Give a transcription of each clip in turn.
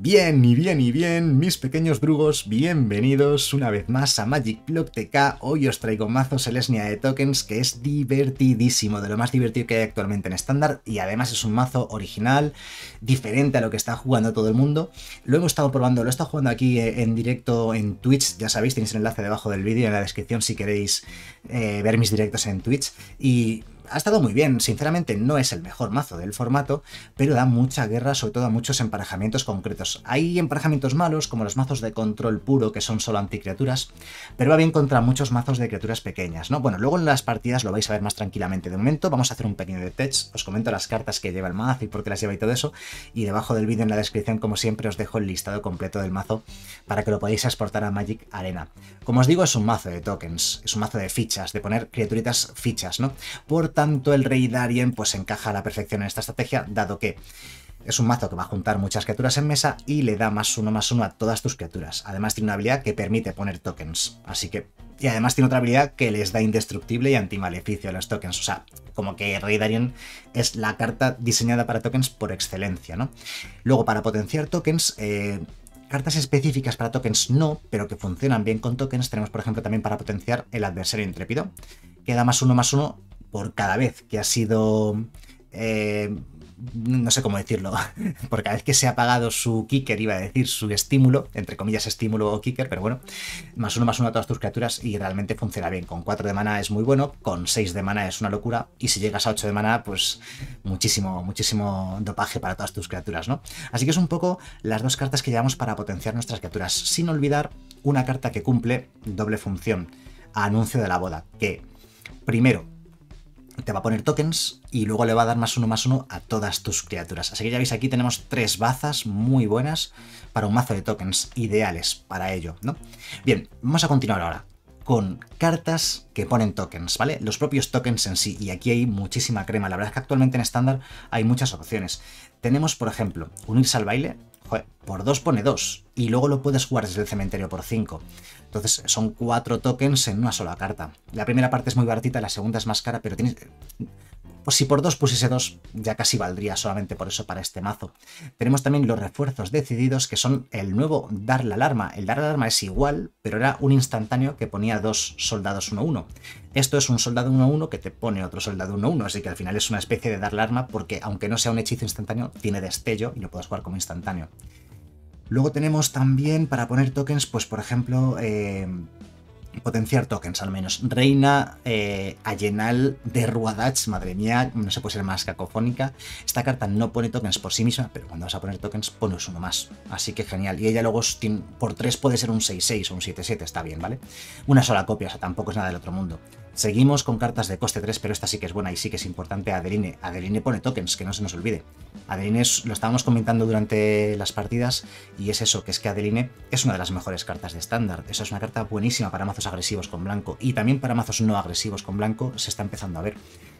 Bien, mis pequeños drugos, bienvenidos una vez más a Magic Block TK. Hoy os traigo mazo Selesnya de tokens que es divertidísimo, de lo más divertido que hay actualmente en estándar, y además es un mazo original, diferente a lo que está jugando todo el mundo. Lo hemos estado probando, lo he estado jugando aquí en directo en Twitch, ya sabéis, tenéis el enlace debajo del vídeo en la descripción si queréis ver mis directos en Twitch, y ha estado muy bien. Sinceramente no es el mejor mazo del formato, pero da mucha guerra, sobre todo a muchos emparejamientos concretos. Hay emparejamientos malos, como los mazos de control puro, que son solo anticriaturas, pero va bien contra muchos mazos de criaturas pequeñas, ¿no? Bueno, luego en las partidas lo vais a ver más tranquilamente. De momento vamos a hacer un pequeño detach, os comento las cartas que lleva el mazo y por qué las lleva y todo eso, y debajo del vídeo en la descripción, como siempre, os dejo el listado completo del mazo para que lo podáis exportar a Magic Arena. Como os digo, es un mazo de tokens, es un mazo de fichas, de poner criaturitas fichas, ¿no? Por tanto, el Rey Darien pues encaja a la perfección en esta estrategia, dado que es un mazo que va a juntar muchas criaturas en mesa y le da +1/+1 a todas tus criaturas. Además tiene una habilidad que permite poner tokens, así que... Y además tiene otra habilidad que les da indestructible y antimaleficio a los tokens. O sea, como que Rey Darien es la carta diseñada para tokens por excelencia, ¿no? Luego, para potenciar tokens... cartas específicas para tokens no, pero que funcionan bien con tokens. Tenemos, por ejemplo, también para potenciar el adversario intrépido, que da +1/+1 por cada vez que ha sido... no sé cómo decirlo, por cada vez que se ha pagado su kicker, iba a decir su estímulo, entre comillas estímulo o kicker, pero bueno, +1/+1 a todas tus criaturas y realmente funciona bien. Con 4 de mana es muy bueno, con 6 de mana es una locura, y si llegas a 8 de mana, pues muchísimo dopaje para todas tus criaturas, ¿no? Así que es un poco las dos cartas que llevamos para potenciar nuestras criaturas, sin olvidar una carta que cumple doble función, Anuncio de la Boda, que primero te va a poner tokens y luego le va a dar +1/+1 a todas tus criaturas. Así que ya veis, aquí tenemos 3 bazas muy buenas para un mazo de tokens, ideales para ello, ¿no? Bien, vamos a continuar ahora con cartas que ponen tokens, ¿vale? Los propios tokens en sí, y aquí hay muchísima crema. La verdad es que actualmente en estándar hay muchas opciones. Tenemos, por ejemplo, Unirse al Baile. Joder, por 2 pone 2, y luego lo puedes jugar desde el cementerio por 5. Entonces son 4 tokens en una sola carta. La primera parte es muy baratita, la segunda es más cara, pero tienes... Pues si por 2 pusiese 2, ya casi valdría solamente por eso para este mazo. Tenemos también los refuerzos decididos, que son el nuevo Dar la Alarma. El Dar la Alarma es igual, pero era un instantáneo que ponía 2 soldados 1/1. Esto es un soldado 1/1 que te pone otro soldado 1/1, así que al final es una especie de Dar la Alarma, porque aunque no sea un hechizo instantáneo, tiene destello y lo puedes jugar como instantáneo. Luego tenemos también para poner tokens, pues por ejemplo... potenciar tokens al menos. Reina Ayenal de Ruadach, madre mía, no se puede ser más cacofónica. Esta carta no pone tokens por sí misma, pero cuando vas a poner tokens pones uno más. Así que genial. Y ella luego por 3 puede ser un 6/6 o un 7/7, está bien, ¿vale? Una sola copia, o sea, tampoco es nada del otro mundo. Seguimos con cartas de coste 3, pero esta sí que es buena y sí que es importante. Adeline. Adeline pone tokens, que no se nos olvide. Adeline lo estábamos comentando durante las partidas, y es eso, que es que Adeline es una de las mejores cartas de estándar. Esa es una carta buenísima para mazos agresivos con blanco, y también para mazos no agresivos con blanco se está empezando a ver.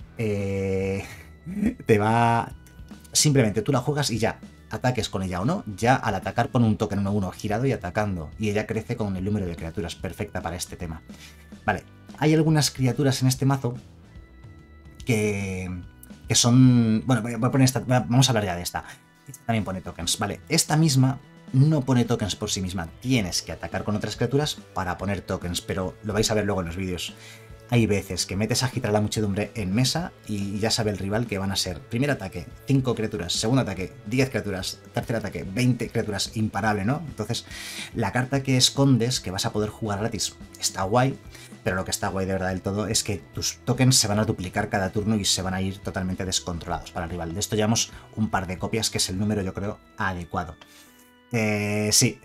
Te va... Simplemente tú la juegas y ya, ataques con ella o no, ya al atacar pone un token 1/1 girado y atacando, y ella crece con el número de criaturas, perfecta para este tema. Vale, hay algunas criaturas en este mazo que son... Bueno, voy a poner esta, vamos a hablar ya de esta. Esta también pone tokens, vale. Esta misma no pone tokens por sí misma, tienes que atacar con otras criaturas para poner tokens, pero lo vais a ver luego en los vídeos. Hay veces que metes a agitar la muchedumbre en mesa y ya sabe el rival que van a ser primer ataque 5 criaturas, segundo ataque 10 criaturas, tercer ataque 20 criaturas, imparable, ¿no? Entonces la carta que escondes, que vas a poder jugar gratis, está guay, pero lo que está guay de verdad del todo es que tus tokens se van a duplicar cada turno y se van a ir totalmente descontrolados para el rival. De esto llevamos un par de copias, que es el número, yo creo, adecuado. Sí.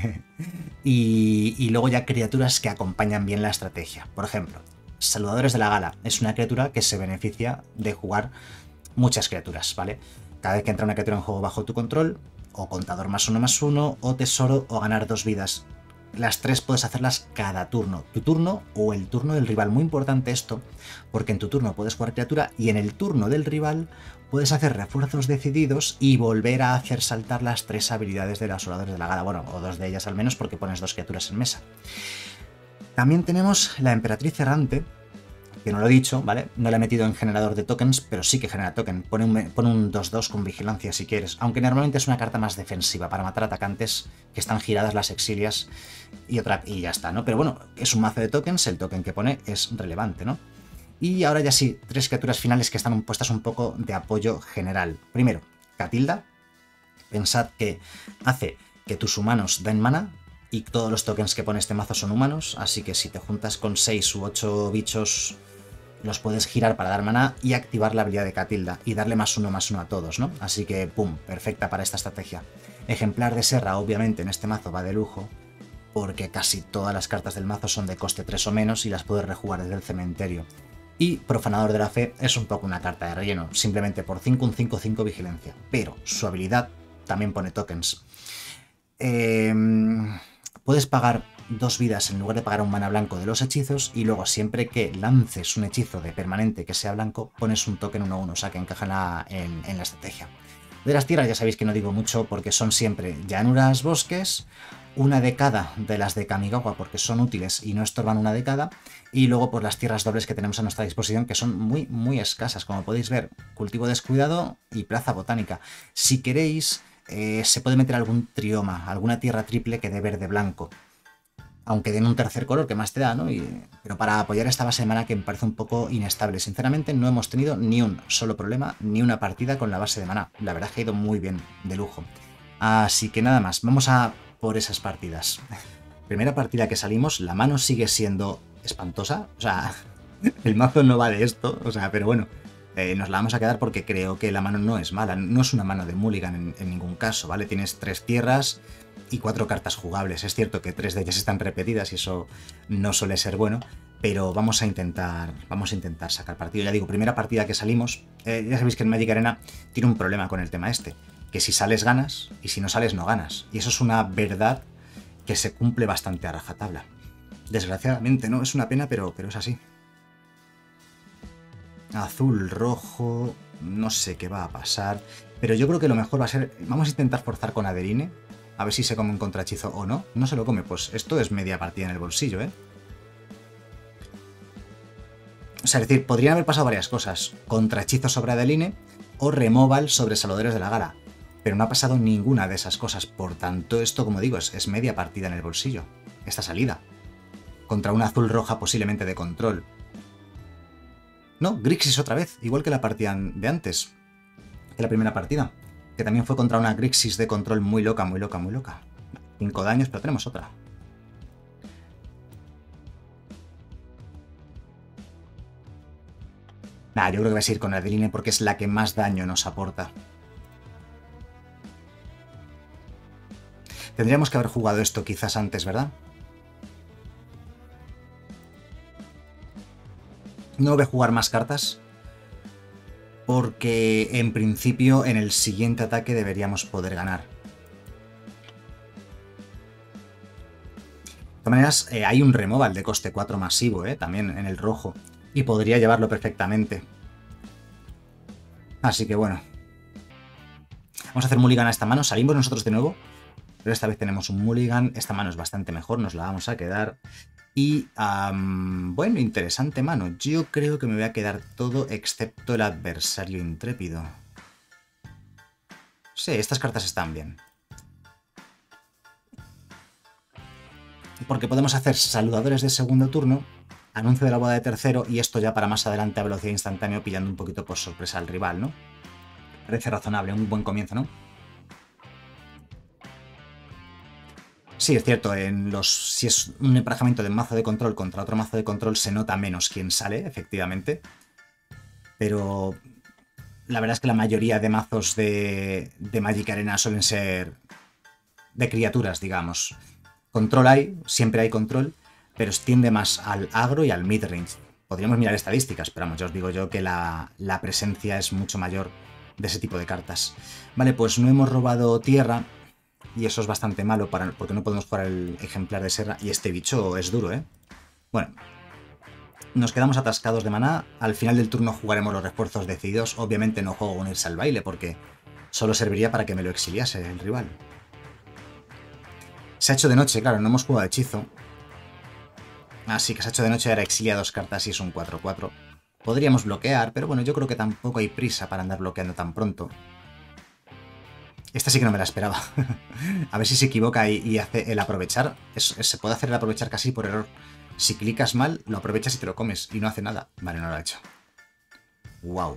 y luego ya criaturas que acompañan bien la estrategia. Por ejemplo, Saludadores de la Gala es una criatura que se beneficia de jugar muchas criaturas, ¿vale? Cada vez que entra una criatura en juego bajo tu control, o contador +1/+1, o tesoro, o ganar 2 vidas. Las 3 puedes hacerlas cada turno, tu turno o el turno del rival. Muy importante esto, porque en tu turno puedes jugar criatura y en el turno del rival puedes hacer refuerzos decididos y volver a hacer saltar las 3 habilidades de los Asoladores de la Gala. Bueno, o 2 de ellas al menos, porque pones 2 criaturas en mesa. También tenemos la Emperatriz Errante, que no lo he dicho, ¿vale? No le he metido en generador de tokens, pero sí que genera token. Pone un 2-2 con vigilancia si quieres, aunque normalmente es una carta más defensiva para matar atacantes que están giradas las exilias y ya está, ¿no? Pero bueno, es un mazo de tokens, el token que pone es relevante, ¿no? Y ahora ya sí, 3 criaturas finales que están puestas un poco de apoyo general. Primero, Catilda. Pensad que hace que tus humanos den mana, y todos los tokens que pone este mazo son humanos, así que si te juntas con 6 u 8 bichos, los puedes girar para dar mana y activar la habilidad de Catilda y darle +1/+1 a todos, ¿no? Así que, pum, perfecta para esta estrategia. Ejemplar de Serra, obviamente, en este mazo va de lujo, porque casi todas las cartas del mazo son de coste 3 o menos y las puedes rejugar desde el cementerio. Y Profanador de la Fe es un poco una carta de relleno, simplemente por 5 un 5/5 vigilancia, pero su habilidad también pone tokens. Puedes pagar 2 vidas en lugar de pagar un mana blanco de los hechizos, y luego siempre que lances un hechizo de permanente que sea blanco, pones un token 1/1, o sea que encaja en la estrategia. De las tierras ya sabéis que no digo mucho porque son siempre llanuras, bosques, una de cada de las de Kamigawa porque son útiles y no estorban una de cada, y luego pues las tierras dobles que tenemos a nuestra disposición, que son muy muy escasas, como podéis ver, cultivo descuidado y plaza botánica. Si queréis, se puede meter algún trioma, alguna tierra triple que dé verde blanco, aunque den un tercer color que más te da, ¿no? Pero para apoyar esta base de mana que me parece un poco inestable. Sinceramente no hemos tenido ni un solo problema, ni una partida con la base de mana. La verdad es que ha ido muy bien, de lujo. Así que nada más, vamos a por esas partidas. Primera partida que salimos, la mano sigue siendo espantosa. O sea, el mazo no va de esto, o sea, pero bueno. Nos la vamos a quedar porque creo que la mano no es mala. No es una mano de mulligan en ningún caso, ¿vale? Tienes 3 tierras y 4 cartas jugables. Es cierto que 3 de ellas están repetidas y eso no suele ser bueno, pero vamos a intentar sacar partido. Ya digo, primera partida que salimos, ya sabéis que en Magic Arena tiene un problema con el tema este, que si sales ganas y si no sales no ganas. Y eso es una verdad que se cumple bastante a rajatabla. Desgraciadamente, ¿no? Es una pena, pero es así. Azul, rojo, no sé qué va a pasar, pero yo creo que lo mejor va a ser, vamos a intentar forzar con Adeline, a ver si se come un contrahechizo o no. No se lo come, pues esto es media partida en el bolsillo, ¿eh? O sea, es decir, podrían haber pasado varias cosas, contrahechizo sobre Adeline o removal sobre Saludores de la Gala, pero no ha pasado ninguna de esas cosas, por tanto esto, como digo, es media partida en el bolsillo, esta salida, contra una azul roja posiblemente de control. No, Grixis otra vez, igual que la partida de antes, que la primera partida, que también fue contra una Grixis de control muy loca, muy loca, muy loca. 5 daños, pero tenemos otra. Nah, yo creo que vas a ir con Adeline porque es la que más daño nos aporta. Tendríamos que haber jugado esto quizás antes, ¿verdad? No voy a jugar más cartas, porque en principio en el siguiente ataque deberíamos poder ganar. De todas maneras, hay un removal de coste 4 masivo, también en el rojo, y podría llevarlo perfectamente. Así que bueno. Vamos a hacer mulligan a esta mano, salimos nosotros de nuevo, pero esta vez tenemos un mulligan, esta mano es bastante mejor, nos la vamos a quedar. Y, bueno, interesante mano. Yo creo que me voy a quedar todo excepto el adversario intrépido. Sí, estas cartas están bien. Porque podemos hacer saludadores de segundo turno, anuncio de la boda de tercero, y esto ya para más adelante a velocidad instantánea, pillando un poquito por sorpresa al rival, ¿no? Parece razonable, un buen comienzo, ¿no? Sí, es cierto, si es un emparejamiento de mazo de control contra otro mazo de control se nota menos quién sale, efectivamente. Pero la verdad es que la mayoría de mazos de Magic Arena suelen ser de criaturas, digamos. Control hay, siempre hay control, pero tiende más al agro y al midrange. Podríamos mirar estadísticas, pero vamos, ya os digo yo que la presencia es mucho mayor de ese tipo de cartas. Vale, pues no hemos robado tierra. Y eso es bastante malo porque no podemos jugar el ejemplar de Serra. Y este bicho es duro, ¿eh? Bueno, nos quedamos atascados de maná. Al final del turno jugaremos los refuerzos decididos. Obviamente no juego unirse al baile porque solo serviría para que me lo exiliase el rival. Se ha hecho de noche, claro, no hemos jugado hechizo. Así que se ha hecho de noche, ahora exilia 2 cartas y es un 4-4. Podríamos bloquear, pero bueno, yo creo que tampoco hay prisa para andar bloqueando tan pronto. Esta sí que no me la esperaba. A ver si se equivoca y hace el aprovechar. Se puede hacer el aprovechar casi por error. Si clicas mal, lo aprovechas y te lo comes. Y no hace nada. Vale, no lo ha hecho. Wow.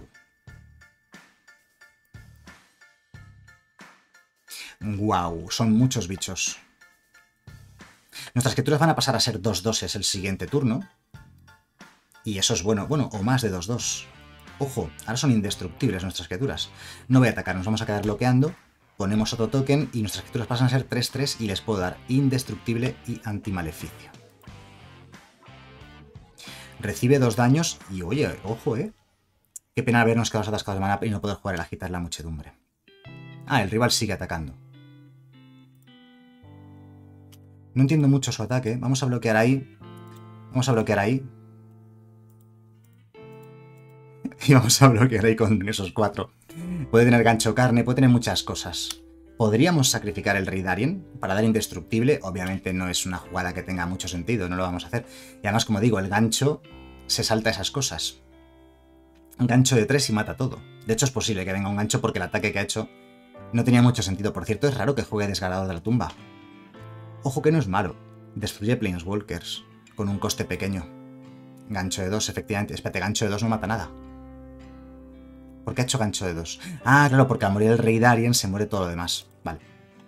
Wow, son muchos bichos. Nuestras criaturas van a pasar a ser 2-2 el siguiente turno. Y eso es bueno. Bueno, o más de 2-2. Ojo, ahora son indestructibles nuestras criaturas. No voy a atacar, nos vamos a quedar bloqueando. Ponemos otro token y nuestras criaturas pasan a ser 3-3 y les puedo dar indestructible y antimaleficio. Recibe 2 daños y oye, ojo, Qué pena habernos quedado atascados de mana y no poder jugar el agitar la muchedumbre. Ah, el rival sigue atacando. No entiendo mucho su ataque. Vamos a bloquear ahí. Vamos a bloquear ahí. Y vamos a bloquear ahí con esos 4. Puede tener gancho carne, puede tener muchas cosas. Podríamos sacrificar el Rey Darien para dar indestructible. Obviamente no es una jugada que tenga mucho sentido, no lo vamos a hacer. Y además, como digo, el gancho se salta esas cosas. Un gancho de 3 y mata todo. De hecho, es posible que venga un gancho porque el ataque que ha hecho no tenía mucho sentido. Por cierto, es raro que juegue Desgarrador de la Tumba. Ojo que no es malo. Destruye Planeswalkers con un coste pequeño. Gancho de 2, efectivamente. Espérate, gancho de 2 no mata nada. ¿Por qué ha hecho gancho de 2? Ah, claro, porque al morir el Rey Darien se muere todo lo demás. Vale.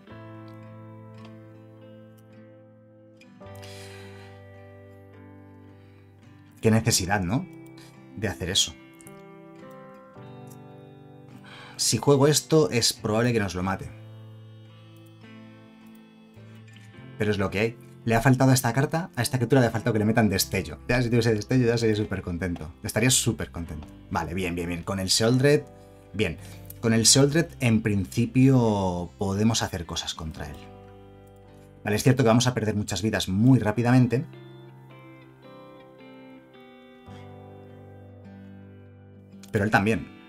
Qué necesidad, ¿no? De hacer eso. Si juego esto, es probable que nos lo mate. Pero es lo que hay. Le ha faltado a esta carta, a esta criatura le ha faltado que le metan destello. Ya si tuviese destello ya sería súper contento. Estaría súper contento. Vale, bien, bien, bien. Con el Sheoldred, bien. Con el Sheoldred, en principio, podemos hacer cosas contra él. Vale, es cierto que vamos a perder muchas vidas muy rápidamente. Pero él también.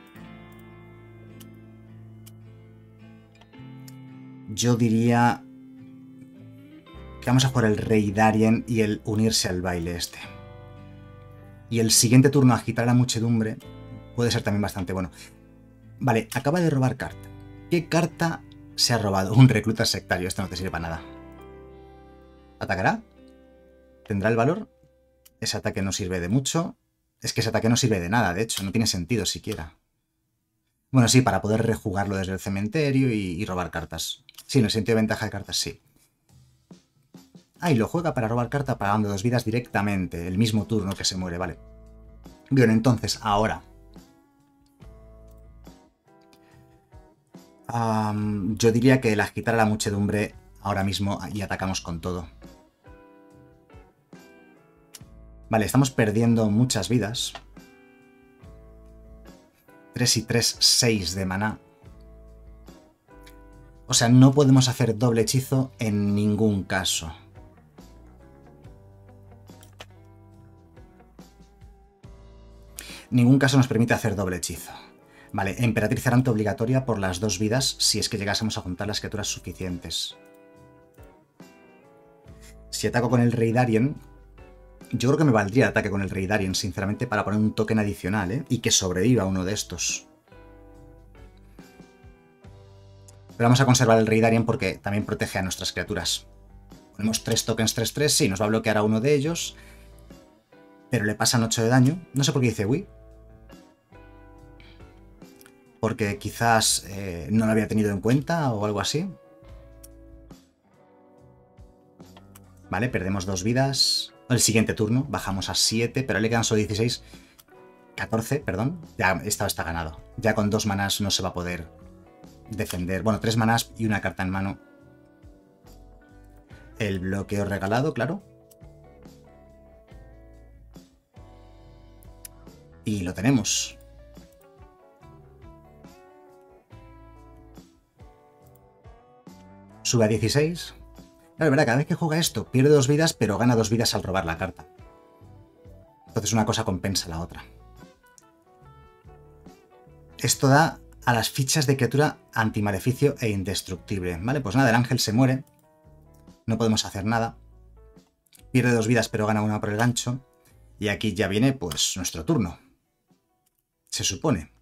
Yo diría que vamos a jugar el Rey Darien y el unirse al baile este. Y el siguiente turno agitar a la muchedumbre puede ser también bastante bueno. Vale, acaba de robar carta. ¿Qué carta se ha robado? Un recluta sectario. Esto no te sirve para nada. ¿Atacará? ¿Tendrá el valor? Ese ataque no sirve de mucho. Es que ese ataque no sirve de nada, de hecho. No tiene sentido siquiera. Bueno, sí, para poder rejugarlo desde el cementerio y robar cartas. Sí, en el sentido de ventaja de cartas, sí. Ah, y lo juega para robar carta pagando 2 vidas directamente, el mismo turno que se muere, vale. Bien, entonces, ahora. Yo diría que el agitar a la muchedumbre ahora mismo y atacamos con todo. Vale, estamos perdiendo muchas vidas. 3 y 3, 6 de maná. O sea, no podemos hacer doble hechizo en ningún caso. Ningún caso nos permite hacer doble hechizo. Vale, Emperatriz errante obligatoria por las 2 vidas si es que llegásemos a juntar las criaturas suficientes. Si ataco con el Rey Darien, yo creo que me valdría el ataque con el Rey Darien, sinceramente, para poner un token adicional, ¿eh? Y que sobreviva uno de estos. Pero vamos a conservar el Rey Darien porque también protege a nuestras criaturas. Ponemos 3 tokens 3-3, sí, nos va a bloquear a uno de ellos. Pero le pasan 8 de daño. No sé por qué dice uy. Porque quizás no lo había tenido en cuenta o algo así. Vale, perdemos 2 vidas. El siguiente turno bajamos a 7, pero le quedan solo 16. 14, perdón. Ya está ganado. Ya con 2 manás no se va a poder defender. Bueno, 3 manás y una carta en mano. El bloqueo regalado, claro. Y lo tenemos. Sube a 16. Claro, verdad, cada vez que juega esto pierde 2 vidas, pero gana 2 vidas al robar la carta. Entonces una cosa compensa la otra. Esto da a las fichas de criatura antimaleficio e indestructible. Vale, pues nada, el ángel se muere. No podemos hacer nada. Pierde 2 vidas, pero gana una por el gancho. Y aquí ya viene, pues, nuestro turno. Se supone.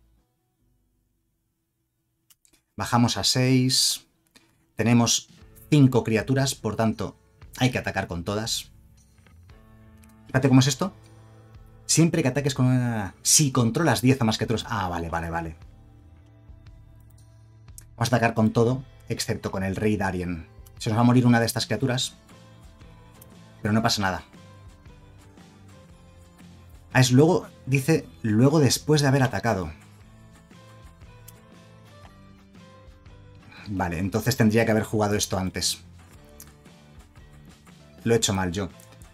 Bajamos a 6. Tenemos 5 criaturas, por tanto, hay que atacar con todas. Fíjate cómo es esto. Siempre que ataques con una... Si controlas 10 o más criaturas... Ah, vale. Vamos a atacar con todo, excepto con el Rey Darien. Se nos va a morir una de estas criaturas, pero no pasa nada. Ah, es luego... Dice, luego después de haber atacado. Vale, entonces tendría que haber jugado esto antes. Lo he hecho mal yo.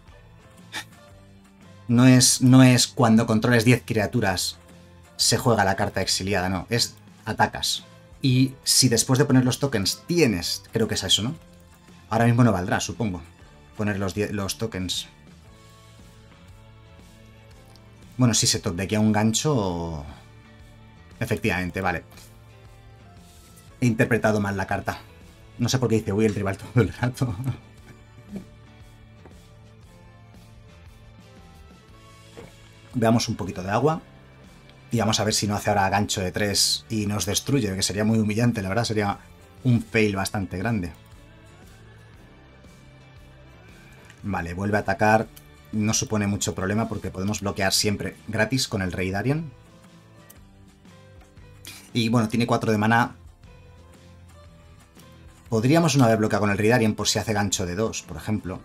No es cuando controles 10 criaturas se juega la carta exiliada, no. Es atacas. Y si después de poner los tokens tienes... Creo que es eso, ¿no? Ahora mismo no valdrá, supongo, poner los tokens. Bueno, si se topdequea un gancho... Efectivamente, vale. He interpretado mal la carta. No sé por qué dice, uy, el rival todo el rato. Veamos un poquito de agua. Y vamos a ver si no hace ahora gancho de 3 y nos destruye, que sería muy humillante, la verdad, sería un fail bastante grande. Vale, vuelve a atacar. No supone mucho problema porque podemos bloquear siempre gratis con el Rey Darien. Y bueno, tiene 4 de mana. Podríamos no haber bloqueado con el Rey Darien por si hace gancho de 2, por ejemplo.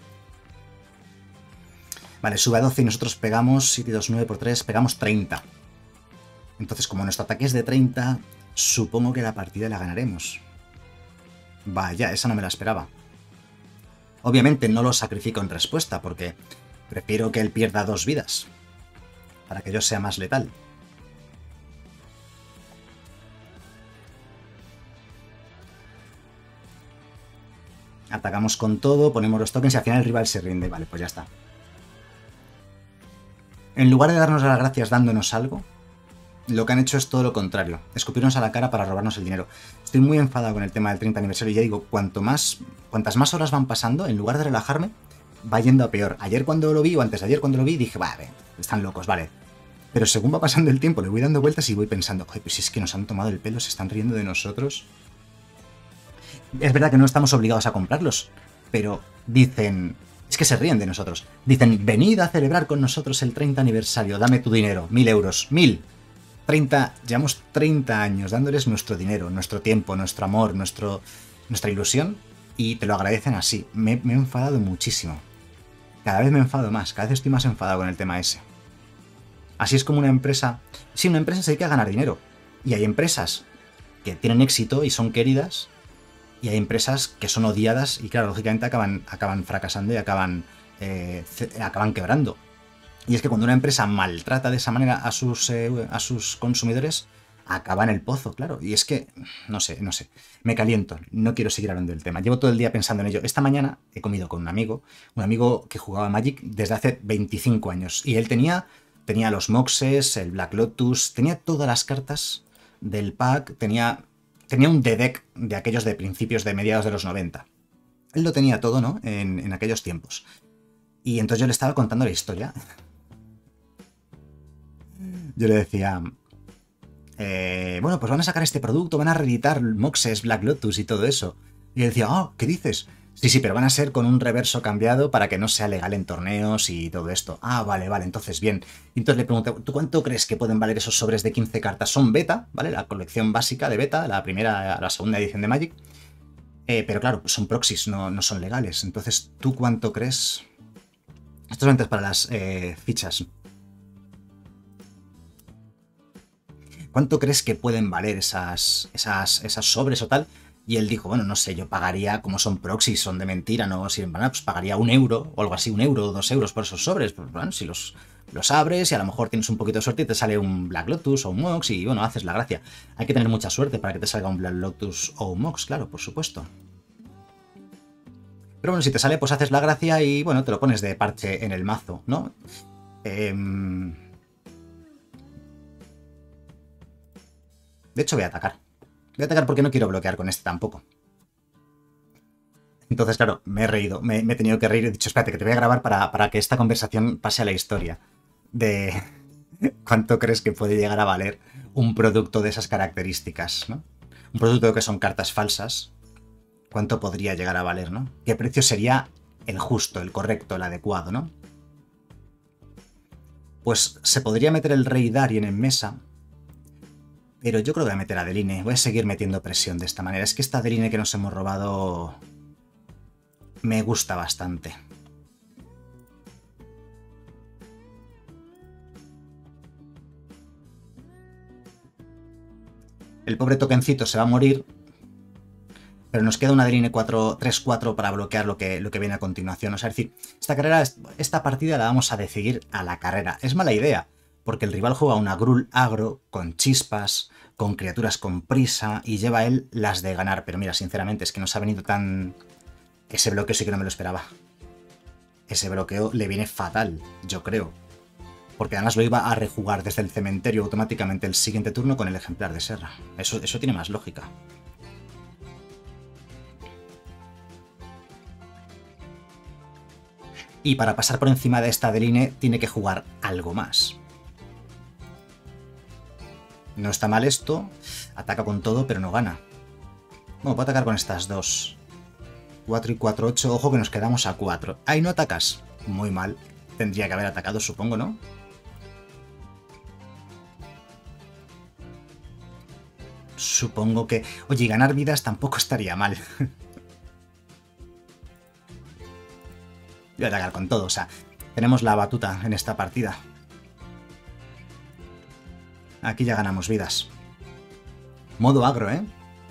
Vale, sube a 12 y nosotros pegamos 7, 2, 9 por 3, pegamos 30. Entonces, como nuestro ataque es de 30, supongo que la partida la ganaremos. Vaya, esa no me la esperaba. Obviamente no lo sacrifico en respuesta, porque prefiero que él pierda 2 vidas, para que yo sea más letal. Atacamos con todo, ponemos los tokens y al final el rival se rinde. Vale, pues ya está. En lugar de darnos las gracias dándonos algo, lo que han hecho es todo lo contrario. Escupirnos a la cara para robarnos el dinero. Estoy muy enfadado con el tema del 30 aniversario y ya digo, cuantas más horas van pasando, en lugar de relajarme, va yendo a peor. Ayer cuando lo vi, o antes de ayer cuando lo vi, dije, vale, están locos, vale. Pero según va pasando el tiempo, le voy dando vueltas y voy pensando, joder, pues si es que nos han tomado el pelo, se están riendo de nosotros. Es verdad que no estamos obligados a comprarlos, pero dicen... Es que se ríen de nosotros. Dicen, venid a celebrar con nosotros el 30 aniversario, dame tu dinero, 1000 euros, 1000. 30, llevamos 30 años dándoles nuestro dinero, nuestro tiempo, nuestro amor, nuestra ilusión, y te lo agradecen así. Me he enfadado muchísimo. Cada vez me enfado más, cada vez estoy más enfadado con el tema ese. Así es como una empresa... Sí, una empresa se dedica a ganar dinero. Y hay empresas que tienen éxito y son queridas, y hay empresas que son odiadas y, claro, lógicamente acaban fracasando y acaban quebrando. Y es que cuando una empresa maltrata de esa manera a sus consumidores, acaba en el pozo, claro. Y es que, no sé, me caliento, no quiero seguir hablando del tema. Llevo todo el día pensando en ello. Esta mañana he comido con un amigo que jugaba Magic desde hace 25 años. Y él tenía los Moxes, el Black Lotus, tenía todas las cartas del pack, tenía un D-Deck de aquellos de principios de mediados de los 90. Él lo tenía todo, ¿no? En aquellos tiempos. Y entonces yo le estaba contando la historia. Yo le decía, bueno, pues van a sacar este producto, van a reeditar Moxes, Black Lotus y todo eso. Y él decía, oh, ¿qué dices? Sí, pero van a ser con un reverso cambiado para que no sea legal en torneos y todo esto. Ah, vale, entonces bien. Y entonces le pregunté, ¿tú cuánto crees que pueden valer esos sobres de 15 cartas? Son beta, ¿vale? La colección básica de beta, la segunda edición de Magic. Pero claro, son proxies, no son legales. Entonces, ¿tú cuánto crees? Esto es antes para las fichas. ¿Cuánto crees que pueden valer esas sobres o tal? Y él dijo, bueno, no sé, yo pagaría, como son proxies, son de mentira, no sirven para nada, pues pagaría 1 euro o algo así, 1 euro o 2 euros por esos sobres. Pues bueno, si los abres y a lo mejor tienes un poquito de suerte y te sale un Black Lotus o un Mox y bueno, haces la gracia. Hay que tener mucha suerte para que te salga un Black Lotus o un Mox, claro, por supuesto. Pero bueno, si te sale, pues haces la gracia y bueno, te lo pones de parche en el mazo, ¿no? De hecho, voy a atacar. Voy a atacar porque no quiero bloquear con este tampoco. Entonces, claro, me he reído, me he tenido que reír. He dicho, espérate, que te voy a grabar para que esta conversación pase a la historia. De cuánto crees que puede llegar a valer un producto de esas características, ¿no? Un producto que son cartas falsas, ¿cuánto podría llegar a valer, ¿no? ¿Qué precio sería el justo, el correcto, el adecuado, ¿no? Pues se podría meter el rey Darien en mesa, pero yo creo que voy a meter a Adeline. Voy a seguir metiendo presión de esta manera. Es que esta Adeline que nos hemos robado me gusta bastante. El pobre tokencito se va a morir, pero nos queda una Adeline 3-4 para bloquear lo que viene a continuación. O sea, es decir, esta partida la vamos a decidir a la carrera. Es mala idea, porque el rival juega una Gruul agro con chispas, con criaturas con prisa, y lleva él las de ganar. Pero mira, sinceramente, es que nos ha venido tan... Ese bloqueo sí que no me lo esperaba. Ese bloqueo le viene fatal, yo creo. Porque además lo iba a rejugar desde el cementerio automáticamente el siguiente turno con el ejemplar de Serra. Eso tiene más lógica. Y para pasar por encima de esta Adeline tiene que jugar algo más. No está mal esto. Ataca con todo, pero no gana. Bueno, puedo atacar con estas dos. 4 y 4, 8. Ojo que nos quedamos a 4. ¡Ay, no atacas! Muy mal. Tendría que haber atacado, supongo, ¿no? Supongo que... Oye, ganar vidas tampoco estaría mal. Voy a atacar con todo, o sea, tenemos la batuta en esta partida. Aquí ya ganamos vidas. Modo agro, ¿eh?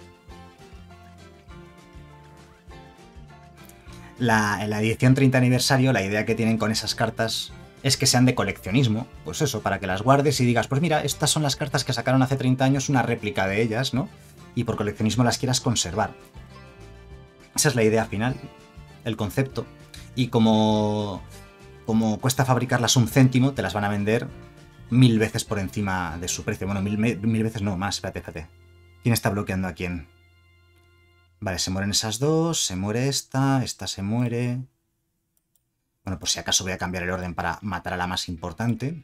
En la edición 30 aniversario, la idea que tienen con esas cartas es que sean de coleccionismo. Pues eso, para que las guardes y digas, pues mira, estas son las cartas que sacaron hace 30 años, una réplica de ellas, ¿no? Y por coleccionismo las quieras conservar. Esa es la idea final, el concepto. Y como cuesta fabricarlas un céntimo, te las van a vender 1000 veces por encima de su precio. Bueno, mil veces no, más, espérate. ¿Quién está bloqueando a quién? Vale, se mueren esas dos, se muere esta se muere... Bueno, por si acaso voy a cambiar el orden para matar a la más importante.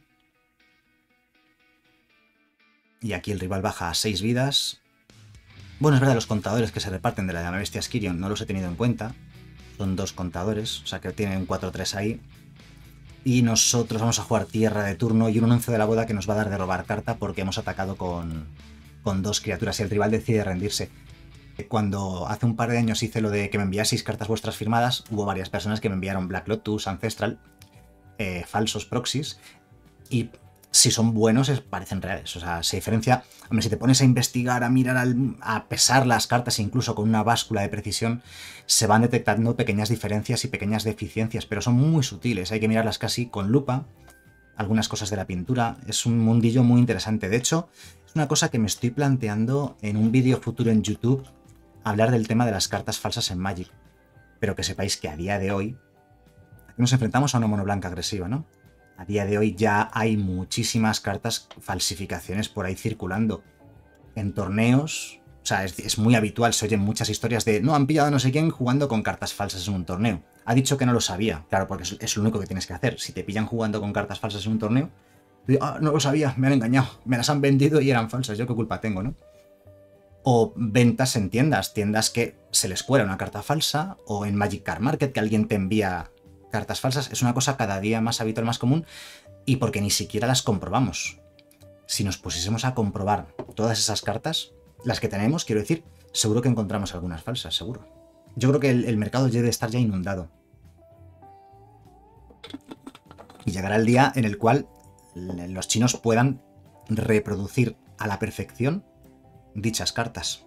Y aquí el rival baja a 6 vidas. Bueno, es verdad, los contadores que se reparten de la llama bestia Skirion no los he tenido en cuenta. Son 2 contadores, o sea que tienen un 4-3 ahí. Y nosotros vamos a jugar tierra de turno y un anuncio de la boda que nos va a dar de robar carta porque hemos atacado con 2 criaturas y el rival decide rendirse. Cuando hace un par de años hice lo de que me enviaseis cartas vuestras firmadas, hubo varias personas que me enviaron Black Lotus, Ancestral, falsos proxies, y si son buenos parecen reales. O sea, se diferencia... Hombre, si te pones a investigar, a mirar, a pesar las cartas, incluso con una báscula de precisión, se van detectando pequeñas diferencias y pequeñas deficiencias, pero son muy sutiles. Hay que mirarlas casi con lupa. Algunas cosas de la pintura. Es un mundillo muy interesante. De hecho, es una cosa que me estoy planteando en un vídeo futuro en YouTube, hablar del tema de las cartas falsas en Magic. Pero que sepáis que a día de hoy nos enfrentamos a una mono blanca agresiva, ¿no? A día de hoy ya hay muchísimas cartas falsificaciones por ahí circulando. En torneos, o sea, es muy habitual, se oyen muchas historias de no, han pillado a no sé quién jugando con cartas falsas en un torneo. Ha dicho que no lo sabía, claro, porque es lo único que tienes que hacer. Si te pillan jugando con cartas falsas en un torneo, no lo sabía, me han engañado, me las han vendido y eran falsas, yo qué culpa tengo, ¿no? O ventas en tiendas que se les cuela una carta falsa, o en Magic Card Market que alguien te envía cartas falsas. Es una cosa cada día más habitual, más común, y porque ni siquiera las comprobamos. Si nos pusiésemos a comprobar todas esas cartas, las que tenemos, quiero decir, seguro que encontramos algunas falsas, seguro. Yo creo que el mercado debe estar ya inundado. Y llegará el día en el cual los chinos puedan reproducir a la perfección dichas cartas.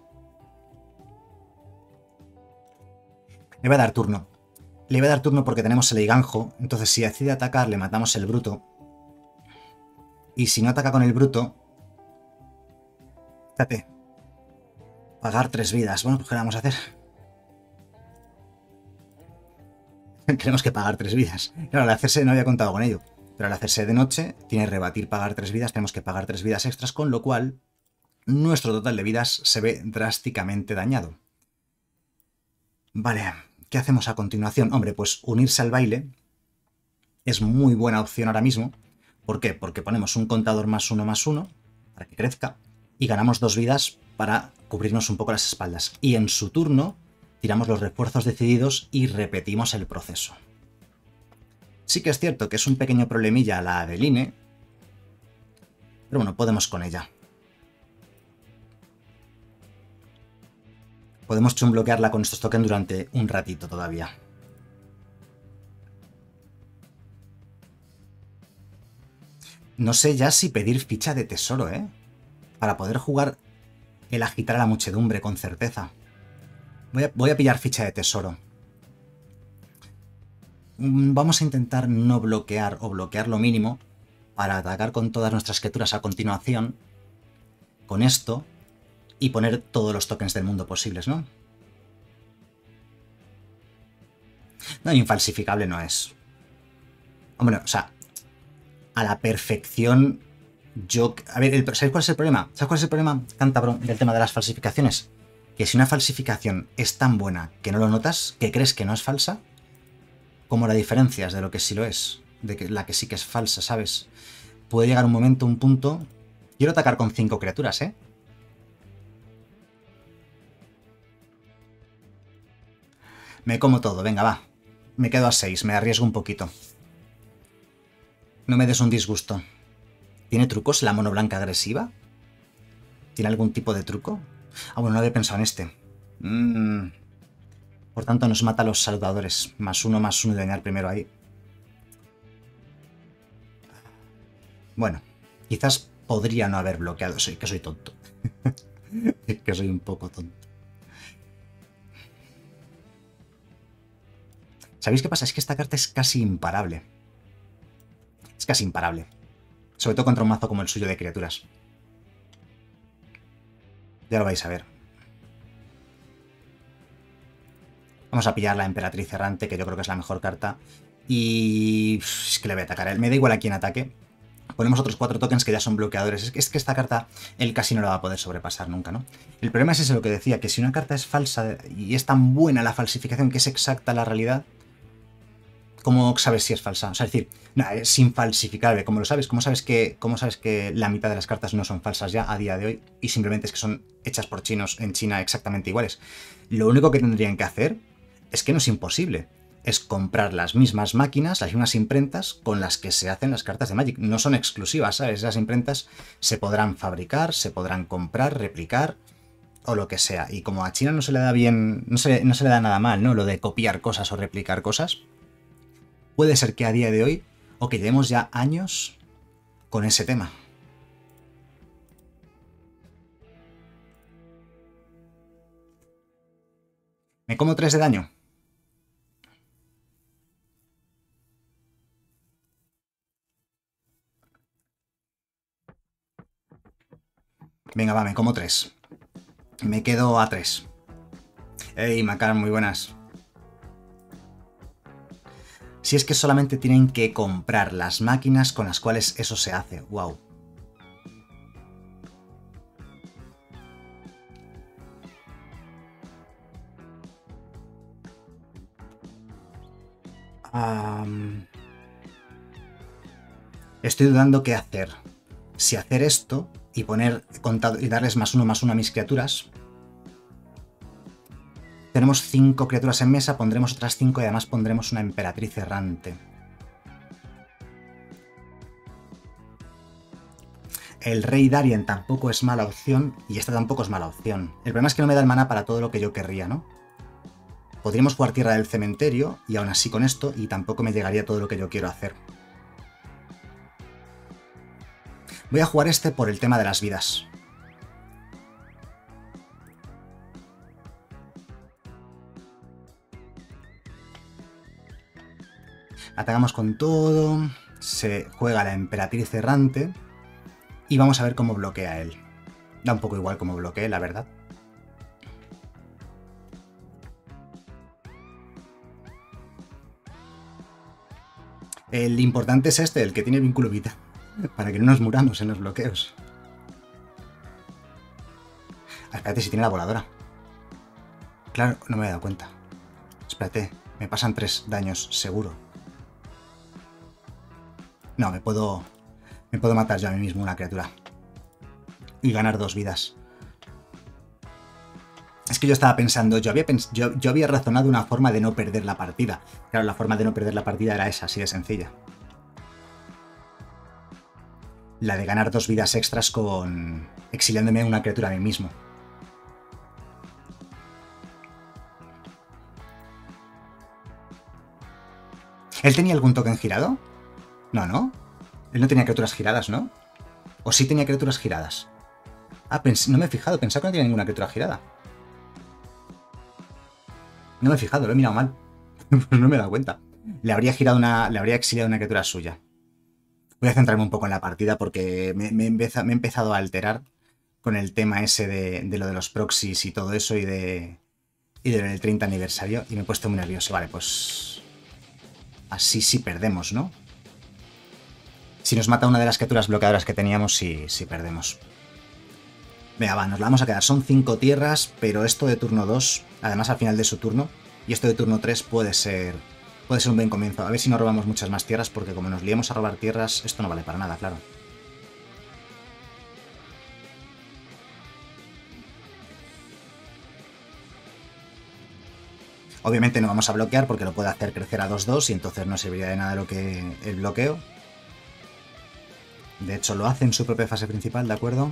Le voy a dar turno. Le voy a dar turno porque tenemos el Eiganjo, entonces si decide atacar le matamos el bruto. Y si no ataca con el bruto... Fíjate. Pagar 3 vidas. Bueno, pues ¿qué vamos a hacer? Tenemos que pagar 3 vidas. Claro, al hacerse no había contado con ello. Pero al hacerse de noche, tiene rebatir pagar 3 vidas, tenemos que pagar 3 vidas extras, con lo cual nuestro total de vidas se ve drásticamente dañado. Vale, ¿Qué hacemos a continuación? Hombre, pues unirse al baile es muy buena opción ahora mismo. ¿Por qué? Porque ponemos un contador +1/+1 para que crezca y ganamos 2 vidas para cubrirnos un poco las espaldas. Y en su turno tiramos los refuerzos decididos y repetimos el proceso. Sí que es cierto que es un pequeño problemilla la Adeline, pero bueno, podemos con ella. Podemos chunbloquearla con estos tokens durante un ratito todavía. No sé ya si pedir ficha de tesoro, ¿eh? Para poder jugar el agitar a la muchedumbre con certeza. Voy a pillar ficha de tesoro. Vamos a intentar no bloquear o bloquear lo mínimo para atacar con todas nuestras criaturas a continuación con esto y poner todos los tokens del mundo posibles, ¿no? No, infalsificable no es. Hombre, o sea, a la perfección yo... A ver, ¿sabes cuál es el problema? ¿Sabes cuál es el problema, Cántabro, del tema de las falsificaciones? Que si una falsificación es tan buena que no lo notas, que crees que no es falsa, como la diferencias de lo que sí lo es, de que la que sí que es falsa, ¿sabes? Puede llegar un momento, un punto... Quiero atacar con 5 criaturas, ¿eh? Me como todo, venga, va. Me quedo a 6, me arriesgo un poquito. No me des un disgusto. ¿Tiene trucos la mono blanca agresiva? ¿Tiene algún tipo de truco? Ah, bueno, no había pensado en este. Por tanto, nos mata a los saludadores. +1/+1 y dañar primero ahí. Bueno, quizás podría no haber bloqueado. Que soy tonto. Que soy un poco tonto. ¿Sabéis qué pasa? Es que esta carta es casi imparable. Es casi imparable. Sobre todo contra un mazo como el suyo de criaturas. Ya lo vais a ver. Vamos a pillar la Emperatriz Errante, que yo creo que es la mejor carta. Y... es que le voy a atacar a él. Me da igual a quién ataque. Ponemos otros 4 tokens que ya son bloqueadores. Es que esta carta él casi no la va a poder sobrepasar nunca, ¿no? El problema es ese, lo que decía, que si una carta es falsa y es tan buena la falsificación que es exacta la realidad, ¿cómo sabes si es falsa? O sea, es decir, no, es infalsificable. ¿Cómo lo sabes? ¿Cómo sabes que la mitad de las cartas no son falsas ya a día de hoy? Y simplemente es que son hechas por chinos en China exactamente iguales. Lo único que tendrían que hacer es que no es imposible. Es comprar las mismas máquinas, las mismas imprentas con las que se hacen las cartas de Magic. No son exclusivas, ¿sabes? Esas imprentas se podrán fabricar, se podrán comprar, replicar o lo que sea. Y como a China no se le da bien, no se le da nada mal, ¿no? Lo de copiar cosas o replicar cosas. Puede ser que a día de hoy, o que llevemos ya años con ese tema. ¿Me como 3 de daño? Venga, va, me como 3. Me quedo a 3. Ey, Macar, muy buenas. Si es que solamente tienen que comprar las máquinas con las cuales eso se hace. Wow. Estoy dudando qué hacer. Si hacer esto y poner contado y darles +1/+1 a mis criaturas. Tenemos 5 criaturas en mesa, pondremos otras 5 y además pondremos una Emperatriz Errante. El Rey Darien tampoco es mala opción y esta tampoco es mala opción. El problema es que no me da el mana para todo lo que yo querría, ¿no? Podríamos jugar Tierra del Cementerio y aún así con esto y tampoco me llegaría todo lo que yo quiero hacer. Voy a jugar este por el tema de las vidas. Atacamos con todo, se juega la Emperatriz Errante y vamos a ver cómo bloquea él. Da un poco igual cómo bloquee, la verdad. El importante es este, el que tiene vínculo vital, para que no nos muramos en los bloqueos. Espérate si tiene la voladora. Claro, no me he dado cuenta. Espérate, me pasan 3 daños, seguro. No, me puedo matar yo a mí mismo una criatura. Y ganar 2 vidas. Es que yo estaba pensando, yo había razonado una forma de no perder la partida. Claro, la forma de no perder la partida era esa, así de sencilla. La de ganar 2 vidas extras con... exiliándome una criatura a mí mismo. ¿Él tenía algún token girado? No, ¿no? Él no tenía criaturas giradas, ¿no? ¿O sí tenía criaturas giradas? Ah, no me he fijado, pensaba que no tenía ninguna criatura girada. No me he fijado, lo he mirado mal. No me he dado cuenta. Le habría exiliado una criatura suya. Voy a centrarme un poco en la partida porque me he empezado a alterar con el tema ese de lo de los proxies y todo eso y del 30 aniversario y me he puesto muy nervioso. Vale, pues... así sí perdemos, ¿no? Si nos mata una de las criaturas bloqueadoras que teníamos, sí perdemos. Venga, va, nos la vamos a quedar. Son 5 tierras, pero esto de turno 2, además al final de su turno, y esto de turno 3 puede ser un buen comienzo. A ver si no robamos muchas más tierras, porque como nos liemos a robar tierras, esto no vale para nada, claro. Obviamente no vamos a bloquear porque lo puede hacer crecer a 2-2 y entonces no serviría de nada lo que el bloqueo. De hecho, lo hace en su propia fase principal, ¿de acuerdo?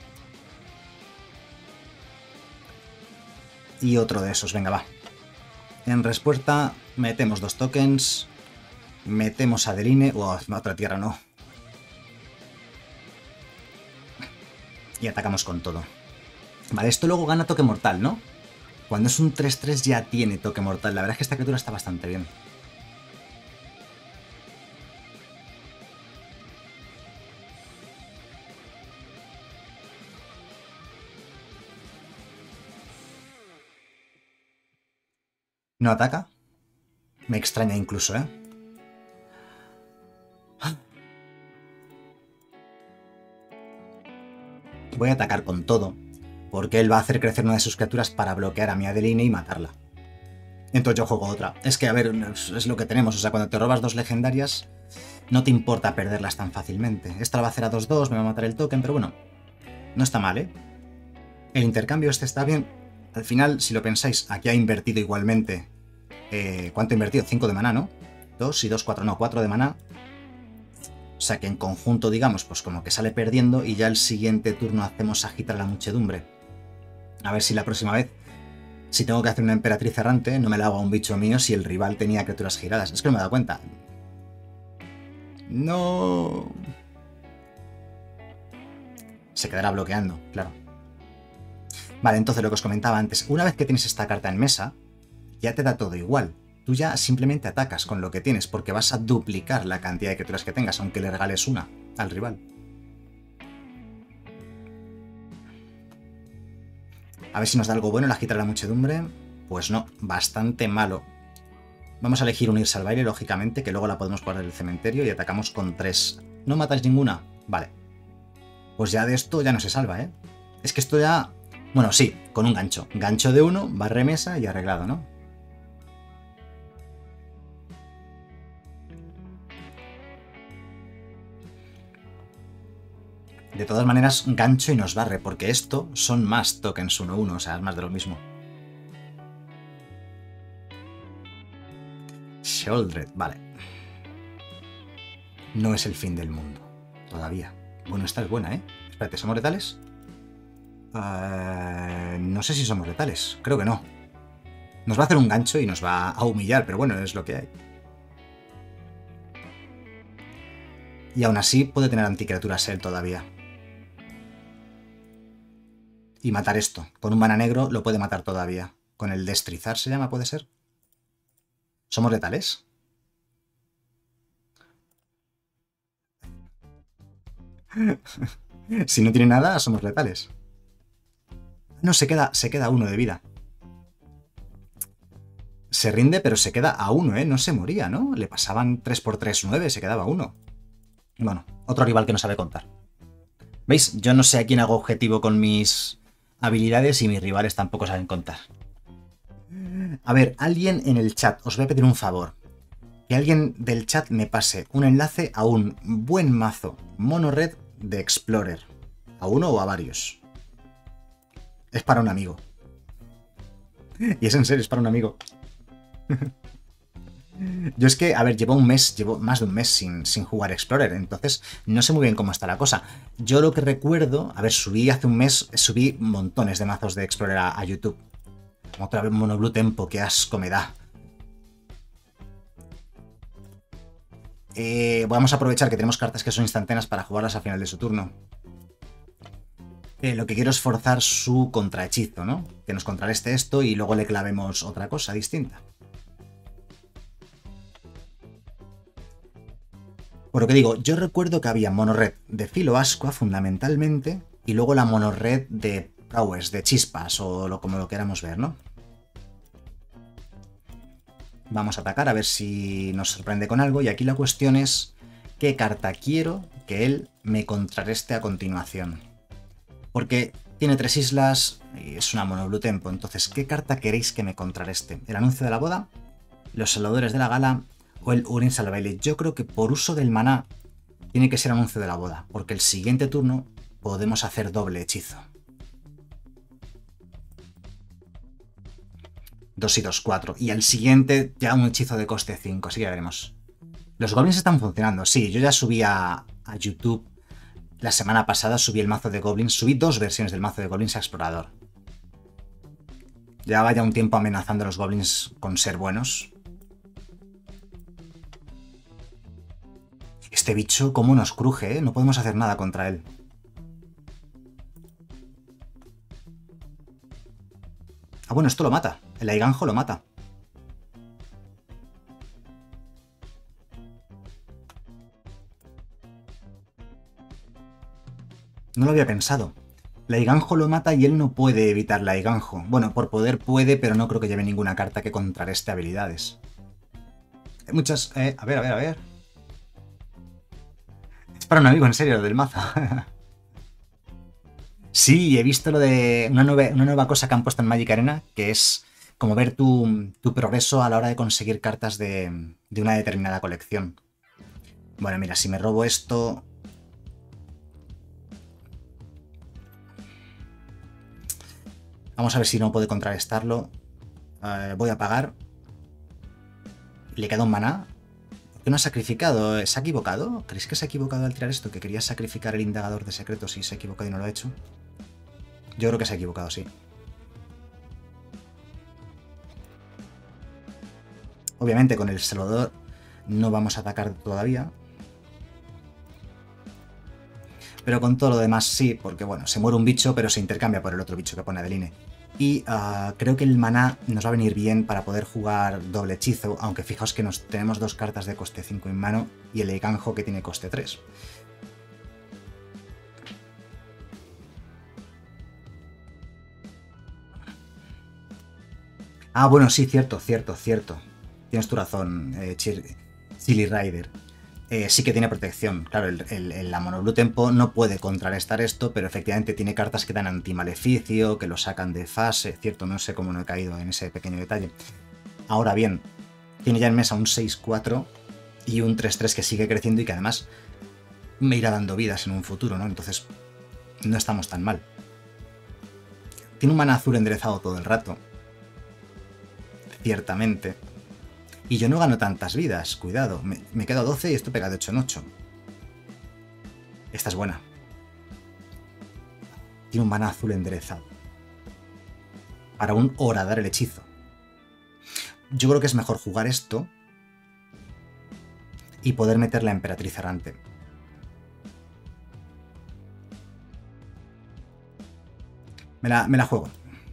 Y otro de esos, venga, va. En respuesta, metemos 2 tokens. Metemos a Adeline. Otra tierra no. Y atacamos con todo. Vale, esto luego gana toque mortal, ¿no? Cuando es un 3-3 ya tiene toque mortal. La verdad es que esta criatura está bastante bien. ¿No ataca? Me extraña incluso, ¿eh? Voy a atacar con todo, porque él va a hacer crecer una de sus criaturas para bloquear a mi Adeline y matarla. Entonces yo juego otra. Es que, a ver, es lo que tenemos. O sea, cuando te robas 2 legendarias, no te importa perderlas tan fácilmente. Esta la va a hacer a 2-2, me va a matar el token, pero bueno, no está mal, ¿eh? El intercambio este está bien. Al final, si lo pensáis, aquí ha invertido igualmente. ¿Cuánto ha invertido? 5 de maná, ¿no? 2 y 2, 4, no, 4 de maná. O sea que en conjunto, digamos, pues como que sale perdiendo y ya el siguiente turno hacemos agitar la muchedumbre. A ver si la próxima vez, si tengo que hacer una emperatriz errante, no me la hago a un bicho mío si el rival tenía criaturas giradas. Es que no me he dado cuenta. No. Se quedará bloqueando, claro. Vale, entonces lo que os comentaba antes. Una vez que tienes esta carta en mesa, ya te da todo igual. Tú ya simplemente atacas con lo que tienes, porque vas a duplicar la cantidad de criaturas que tengas, aunque le regales una al rival. A ver si nos da algo bueno el agitar la muchedumbre. Pues no, bastante malo. Vamos a elegir unirse al baile, lógicamente, que luego la podemos guardar en el cementerio y atacamos con 3. ¿No matáis ninguna? Vale. Pues ya de esto ya no se salva, ¿eh? Es que esto ya... Bueno, sí, con un gancho. Gancho de 1, barre mesa y arreglado, ¿no? De todas maneras, gancho y nos barre, porque esto son más tokens 1-1, o sea, es más de lo mismo. Sheoldred, vale. No es el fin del mundo, todavía. Bueno, esta es buena, ¿eh? Espérate, ¿somos letales? No sé si somos letales, creo que no. Nos va a hacer un gancho y nos va a humillar, pero bueno, es lo que hay. Y aún así puede tener anticriaturas él todavía. Y matar esto. Con un mana negro lo puede matar todavía. Con el destrizar se llama, ¿puede ser? ¿Somos letales? Si no tiene nada, somos letales. No, se queda 1 de vida. Se rinde, pero se queda a 1, ¿eh? No se moría, ¿no? Le pasaban 3×3, 9, se quedaba 1. Bueno, otro rival que no sabe contar. ¿Veis? Yo no sé a quién hago objetivo con mis habilidades y mis rivales tampoco saben contar. A ver, alguien en el chat, os voy a pedir un favor. Que alguien del chat me pase un enlace a un buen mazo mono red de Explorer. A uno o a varios. Es para un amigo. Y es en serio, es para un amigo. Yo es que, a ver, llevo más de un mes sin jugar Explorer, entonces no sé muy bien cómo está la cosa. Yo lo que recuerdo, a ver, hace un mes, subí montones de mazos de Explorer a YouTube. Otra vez Mono Blue Tempo, qué asco me da. Vamos a aprovechar que tenemos cartas que son instantáneas para jugarlas al final de su turno. Lo que quiero es forzar su contrahechizo, ¿no? Que nos contrarreste esto y luego le clavemos otra cosa distinta. Por lo que digo, yo recuerdo que había monored de Filo Ascua fundamentalmente y luego la monored de Prowess, de Chispas o como lo queramos ver, ¿no? Vamos a atacar a ver si nos sorprende con algo y aquí la cuestión es qué carta quiero que él me contrarreste a continuación. Porque tiene 3 islas y es una mono blue tempo, entonces ¿qué carta queréis que me contrarreste? ¿El anuncio de la boda? ¿Los salvadores de la gala? ¿O el Urin Salvaile? Yo creo que por uso del maná tiene que ser anuncio de la boda, porque el siguiente turno podemos hacer doble hechizo. 2 y 2, 4. Y el siguiente ya un hechizo de coste 5, así que ya veremos. Los goblins están funcionando, sí, yo ya subí a YouTube la semana pasada, subí el mazo de goblins, subí 2 versiones del mazo de goblins a explorador. Llevaba ya un tiempo amenazando a los goblins con ser buenos. Este bicho cómo nos cruje, ¿eh? No podemos hacer nada contra él. Ah, bueno, esto lo mata. El Aiganjo lo mata. No lo había pensado. Laiganjo lo mata y él no puede evitar Laiganjo. Bueno, por poder puede, pero no creo que lleve ninguna carta que contrarreste habilidades. Hay muchas... a ver, a ver, a ver. Es para un amigo, en serio, lo del mazo. Sí, he visto lo de una nueva cosa que han puesto en Magic Arena, que es como ver tu progreso a la hora de conseguir cartas de una determinada colección. Bueno, mira, si me robo esto... Vamos a ver si no puedo contrarrestarlo. Voy a pagar. Le queda un maná. ¿Por qué no ha sacrificado? ¿Se ha equivocado? ¿Creéis que se ha equivocado al tirar esto? ¿Que quería sacrificar el indagador de secretos y se ha equivocado y no lo ha hecho? Yo creo que se ha equivocado, sí. Obviamente con el Salvador no vamos a atacar todavía. Pero con todo lo demás sí, porque bueno, se muere un bicho, pero se intercambia por el otro bicho que pone Adeline. Y creo que el maná nos va a venir bien para poder jugar doble hechizo, aunque fijaos que tenemos 2 cartas de coste 5 en mano y el Eiganjo que tiene coste 3. Ah, bueno, sí, cierto. Tienes tu razón, Chili Rider. Sí que tiene protección. Claro, la Mono Blue Tempo no puede contrarrestar esto, pero efectivamente tiene cartas que dan antimaleficio, que lo sacan de fase. Cierto, no sé cómo no he caído en ese pequeño detalle. Ahora bien, tiene ya en mesa un 6-4 y un 3-3 que sigue creciendo y que además me irá dando vidas en un futuro, ¿no? Entonces, no estamos tan mal. Tiene un mana azul enderezado todo el rato. Ciertamente. Y yo no gano tantas vidas, cuidado. Me quedo a 12 y esto pega de 8 en 8. Esta es buena. Tiene un mana azul enderezado. Para un horadar el hechizo. Yo creo que es mejor jugar esto y poder meter la emperatriz errante. Me la juego.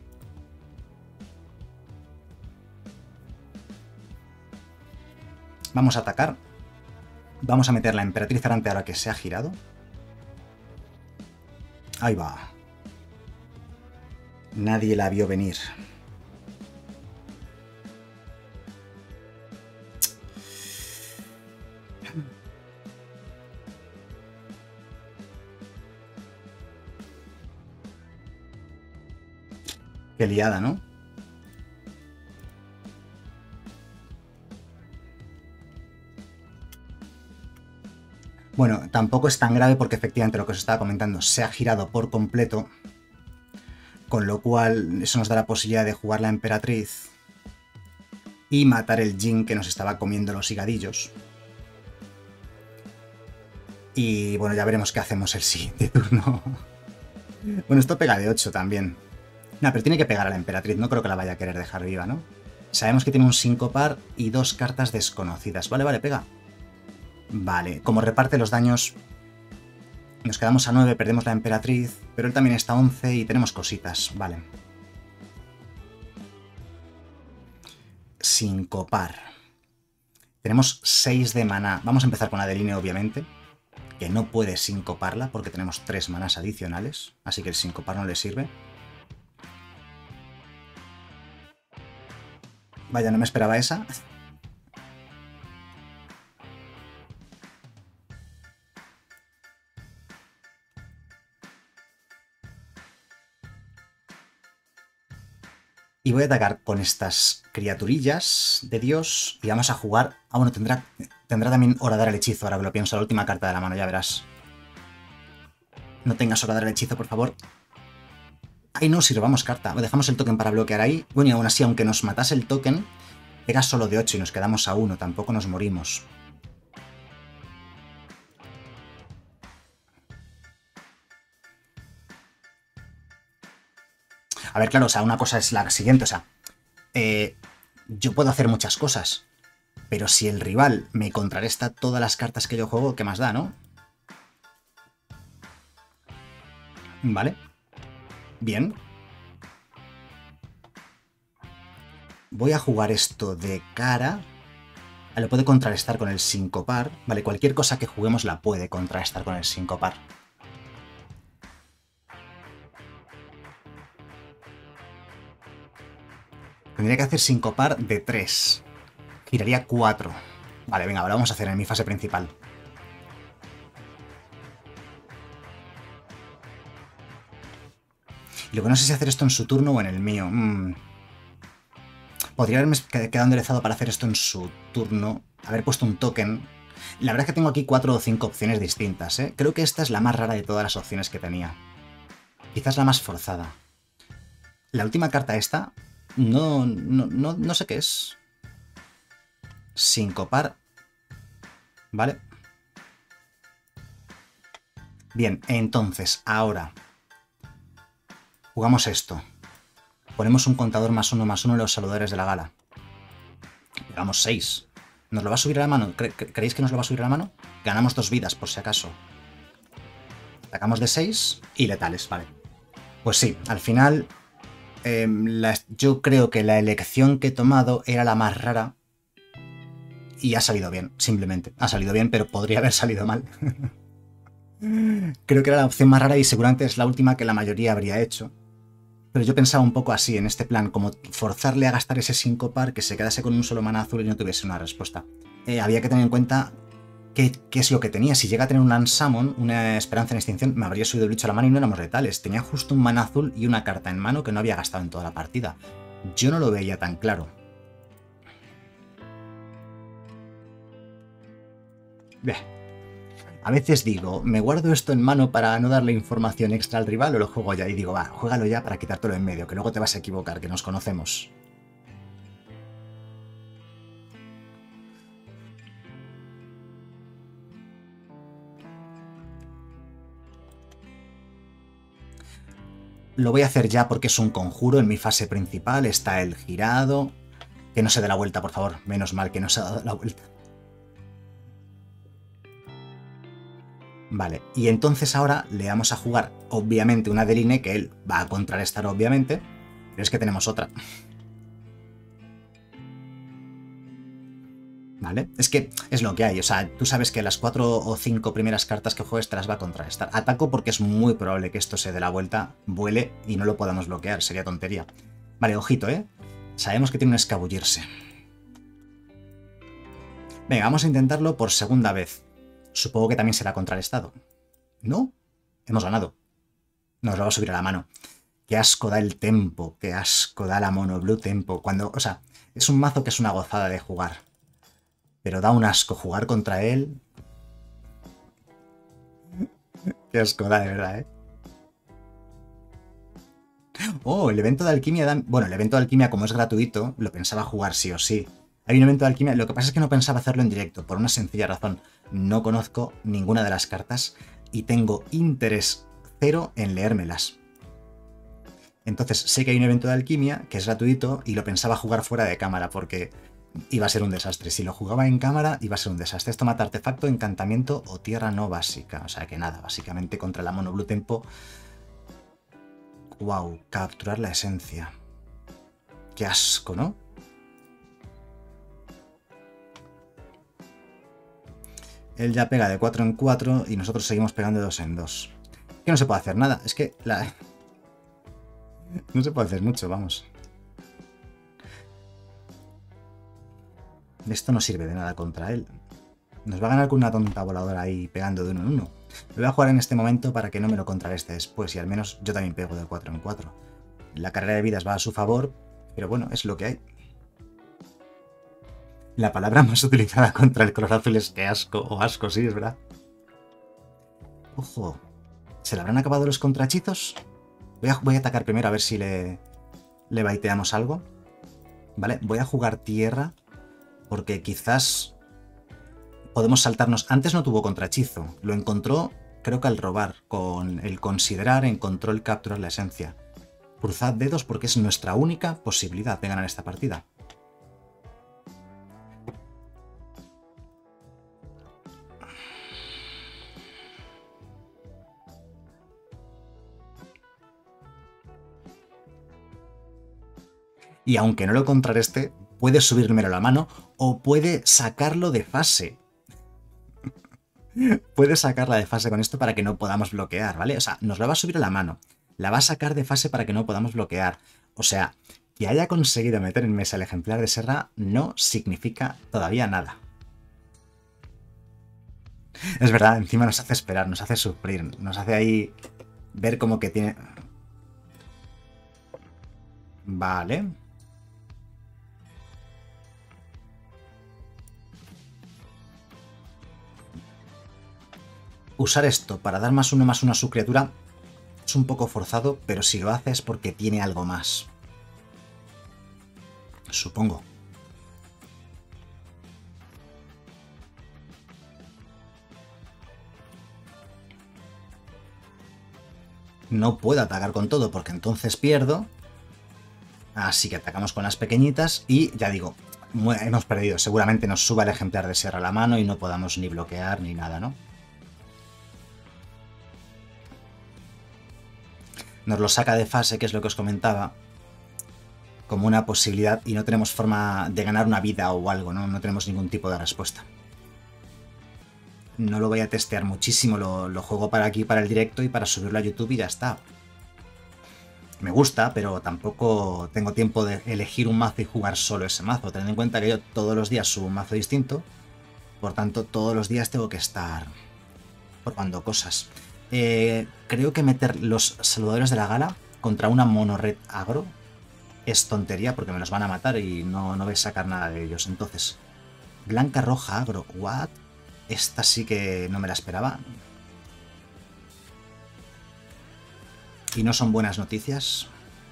Vamos a atacar. Vamos a meter la emperatriz errante ahora que se ha girado. Ahí va. Nadie la vio venir. Qué liada, ¿no? tampoco es tan grave porque efectivamente lo que os estaba comentando se ha girado por completo, con lo cual eso nos da la posibilidad de jugar la emperatriz y matar el Jin que nos estaba comiendo los higadillos. Y bueno, ya veremos qué hacemos el siguiente turno. Bueno, esto pega de 8 también. No, pero tiene que pegar a la emperatriz, no creo que la vaya a querer dejar viva, ¿no? Sabemos que tiene un sincopar y 2 cartas desconocidas. Vale, vale, pega. Vale, como reparte los daños, nos quedamos a 9, perdemos la emperatriz, pero él también está a 11 y tenemos cositas, vale. Sincopar. Tenemos 6 de maná. Vamos a empezar con Adeline, obviamente, que no puede sincoparla porque tenemos 3 manás adicionales, así que el sincopar no le sirve. Vaya, no me esperaba esa. Y voy a atacar con estas criaturillas de Dios y vamos a jugar... Ah, bueno, tendrá también Horadar el hechizo, ahora que lo pienso, la última carta de la mano, ya verás. No tengas Horadar el hechizo, por favor. Ay, no, si robamos carta. Dejamos el token para bloquear ahí. Bueno, y aún así, aunque nos matase el token, pega solo de 8 y nos quedamos a 1, tampoco nos morimos. A ver, claro, o sea, una cosa es la siguiente, o sea, yo puedo hacer muchas cosas, pero si el rival me contrarresta todas las cartas que yo juego, ¿qué más da, no? Vale. Bien. Voy a jugar esto de cara. Lo puede contrarrestar con el sincopar. Vale, cualquier cosa que juguemos la puede contrarrestar con el sincopar. Tendría que hacer sincopar de 3. Giraría 4. Vale, venga, ahora vamos a hacer en mi fase principal. Y lo que no sé si hacer esto en su turno o en el mío. Podría haberme quedado enderezado para hacer esto en su turno. Haber puesto un token. La verdad es que tengo aquí 4 o 5 opciones distintas, ¿eh? Creo que esta es la más rara de todas las opciones que tenía. Quizás la más forzada. La última carta esta... No sé qué es. Sincopar. Vale. Bien, entonces, ahora... Jugamos esto. Ponemos un contador +1/+1 en los saludadores de la gala. Pegamos 6. ¿Nos lo va a subir a la mano? ¿Creéis que nos lo va a subir a la mano? Ganamos 2 vidas, por si acaso. Atacamos de 6 y letales, vale. Pues sí, al final... yo creo que la elección que he tomado era la más rara. Y ha salido bien, simplemente. Ha salido bien, pero podría haber salido mal. Creo que era la opción más rara y seguramente es la última que la mayoría habría hecho. Pero yo pensaba un poco así, en este plan, como forzarle a gastar ese sincopar, que se quedase con un solo mana azul y no tuviese una respuesta. Había que tener en cuenta qué es lo que tenía. Si llega a tener un Unsummon, una esperanza en extinción, me habría subido el bicho a la mano y no éramos letales. Tenía justo un mana azul y una carta en mano que no había gastado en toda la partida. Yo no lo veía tan claro. Bien. A veces digo, ¿me guardo esto en mano para no darle información extra al rival o lo juego ya? Y digo, va, juégalo ya para quitártelo en medio, que luego te vas a equivocar, que nos conocemos. Lo voy a hacer ya porque es un conjuro en mi fase principal, está el girado. Que no se dé la vuelta, por favor, menos mal que no se ha dado la vuelta. Vale, y entonces ahora le vamos a jugar, obviamente, una Adeline, que él va a contrarrestar, obviamente, pero es que tenemos otra. ¿Vale? Es que es lo que hay, o sea, tú sabes que las 4 o 5 primeras cartas que juegues te las va a contrarrestar. Ataco porque es muy probable que esto se dé la vuelta, vuele y no lo podamos bloquear, sería tontería. Vale, ojito, ¿eh? Sabemos que tiene un escabullirse. Venga, vamos a intentarlo por segunda vez. Supongo que también será contrarrestado. ¿No? Hemos ganado. Nos lo va a subir a la mano. Qué asco da el tempo, qué asco da la mono blue tempo. Cuando, o sea, es un mazo que es una gozada de jugar. Pero da un asco jugar contra él. Qué asco da, de verdad, ¿eh? Oh, el evento de alquimia da... Bueno, el evento de alquimia, como es gratuito, lo pensaba jugar sí o sí. Hay un evento de alquimia, lo que pasa es que no pensaba hacerlo en directo, por una sencilla razón. No conozco ninguna de las cartas y tengo interés cero en leérmelas. Entonces sé que hay un evento de alquimia que es gratuito y lo pensaba jugar fuera de cámara porque iba a ser un desastre. Si lo jugaba en cámara iba a ser un desastre. Esto mata artefacto, encantamiento o tierra no básica. O sea que nada, básicamente contra la mono blue tempo. Wow, capturar la esencia. Qué asco, ¿no? Él ya pega de 4 en 4 y nosotros seguimos pegando de 2 en 2. Que no se puede hacer nada. Es que no se puede hacer mucho, vamos. Esto no sirve de nada contra él. Nos va a ganar con una tonta voladora ahí pegando de 1 en 1. Lo voy a jugar en este momento para que no me lo contrarreste después y al menos yo también pego de 4 en 4. La carrera de vidas va a su favor, pero bueno, es lo que hay. La palabra más utilizada contra el color azul es que asco, o asco, sí, es verdad. Ojo, ¿se le habrán acabado los contrahechizos? Voy a atacar primero a ver si le baiteamos algo. Vale, voy a jugar tierra porque quizás podemos saltarnos. Antes no tuvo contrahechizo, lo encontró creo que al robar. Con el considerar encontró el capturar la esencia. Cruzad dedos porque es nuestra única posibilidad de ganar esta partida. Y aunque no lo contrarreste, puede subírmelo a la mano o puede sacarlo de fase. Puede sacarla de fase con esto para que no podamos bloquear, ¿vale? O sea, nos la va a subir a la mano. La va a sacar de fase para que no podamos bloquear. O sea, que haya conseguido meter en mesa el ejemplar de Serra no significa todavía nada. Es verdad, encima nos hace esperar, nos hace sufrir, nos hace ahí ver como que tiene... Vale. Usar esto para dar +1/+1 a su criatura es un poco forzado, pero si lo hace es porque tiene algo más. Supongo. No puedo atacar con todo porque entonces pierdo. Así que atacamos con las pequeñitas y ya digo, hemos perdido. Seguramente nos suba el ejemplar de Serra a la mano y no podamos ni bloquear ni nada, ¿no? Nos lo saca de fase, que es lo que os comentaba, como una posibilidad y no tenemos forma de ganar una vida o algo, ¿no? No tenemos ningún tipo de respuesta. No lo voy a testear muchísimo, lo juego para aquí, para el directo y para subirlo a YouTube y ya está. Me gusta, pero tampoco tengo tiempo de elegir un mazo y jugar solo ese mazo. Tened en cuenta que yo todos los días subo un mazo distinto, por tanto todos los días tengo que estar probando cosas. Creo que meter los saludadores de la gala contra una mono red agro es tontería porque me los van a matar y no voy a sacar nada de ellos. Entonces, blanca, roja, agro, what? Esta sí que no me la esperaba. Y no son buenas noticias.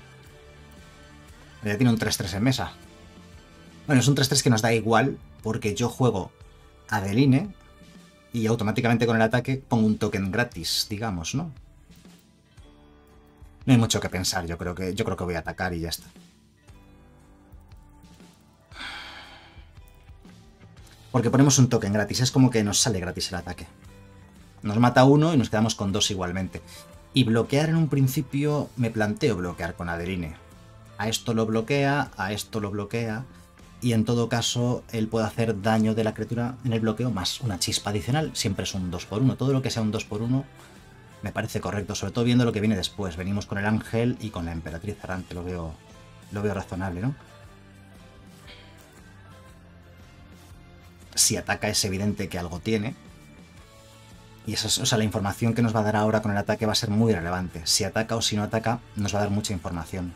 Ya tiene un 3-3 en mesa. Bueno, es un 3-3 que nos da igual porque yo juego Adeline y automáticamente con el ataque pongo un token gratis, digamos, ¿no? No hay mucho que pensar, yo creo que voy a atacar y ya está. Porque ponemos un token gratis, es como que nos sale gratis el ataque. Nos mata uno y nos quedamos con 2 igualmente. Y bloquear en un principio, me planteo bloquear con Adeline. A esto lo bloquea, a esto lo bloquea, y en todo caso él puede hacer daño de la criatura en el bloqueo más una chispa adicional, siempre es un 2x1. Todo lo que sea un 2x1 me parece correcto, sobre todo viendo lo que viene después. Venimos con el ángel y con la emperatriz errante, lo veo razonable, ¿no? Si ataca es evidente que algo tiene. Y eso, o sea, la información que nos va a dar ahora con el ataque va a ser muy relevante. Si ataca o si no ataca, nos va a dar mucha información.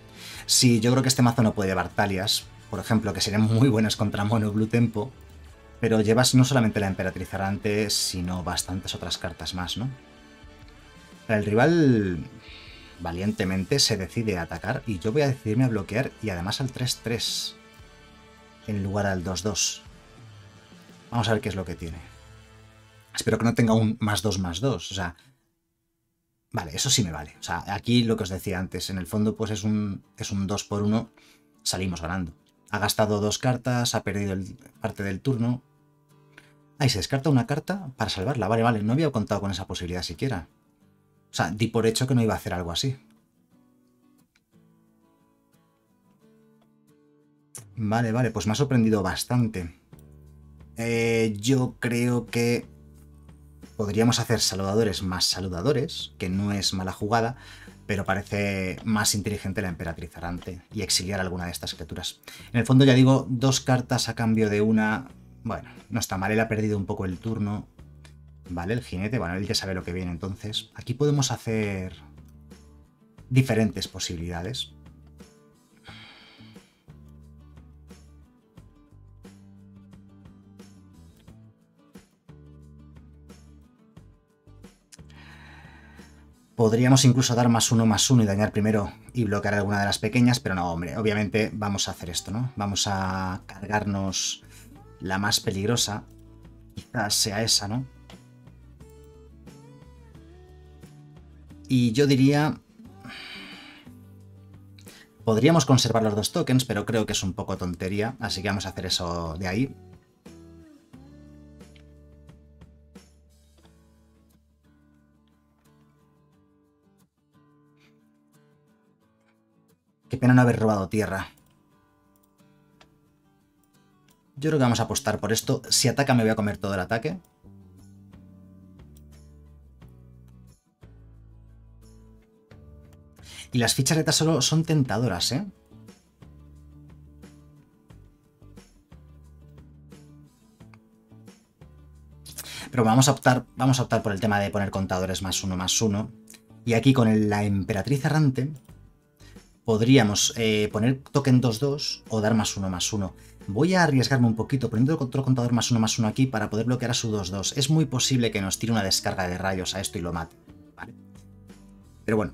Sí, yo creo que este mazo no puede llevar talias, por ejemplo, que serían muy buenas contra mono blue tempo. Pero llevas no solamente la Emperatriz Errante, sino bastantes otras cartas más, ¿no? El rival valientemente se decide a atacar y yo voy a decidirme a bloquear y además al 3-3 en lugar al 2-2. Vamos a ver qué es lo que tiene. Espero que no tenga un +2/+2, o sea... Vale, eso sí me vale. O sea, aquí lo que os decía antes, en el fondo pues es un 2x1, salimos ganando. Ha gastado 2 cartas, ha perdido parte del turno. Ahí se descarta una carta para salvarla. Vale, vale, no había contado con esa posibilidad siquiera. O sea, di por hecho que no iba a hacer algo así. Vale, vale, pues me ha sorprendido bastante. Yo creo que podríamos hacer saludadores más saludadores, que no es mala jugada, pero parece más inteligente la Emperatriz Errante y exiliar alguna de estas criaturas. En el fondo ya digo, 2 cartas a cambio de una... Bueno, no está mal, él ha perdido un poco el turno. Vale, el jinete, bueno, él ya sabe lo que viene entonces. Aquí podemos hacer diferentes posibilidades. Podríamos incluso dar +1/+1 y dañar primero y bloquear alguna de las pequeñas, pero no, hombre, obviamente vamos a hacer esto, ¿no? Vamos a cargarnos la más peligrosa. Quizás sea esa, ¿no? Y yo diría... Podríamos conservar los 2 tokens, pero creo que es un poco tontería, así que vamos a hacer eso de ahí. Qué pena no haber robado tierra. Yo creo que vamos a apostar por esto. Si ataca me voy a comer todo el ataque. Y las fichas de tesoro son tentadoras, ¿eh? Pero vamos a optar por el tema de poner contadores +1/+1. Y aquí con la Emperatriz Errante podríamos poner token 2-2 o dar +1/+1. Voy a arriesgarme un poquito poniendo otro contador +1/+1 aquí para poder bloquear a su 2-2. Es muy posible que nos tire una descarga de rayos a esto y lo mate. ¿Vale? Pero bueno.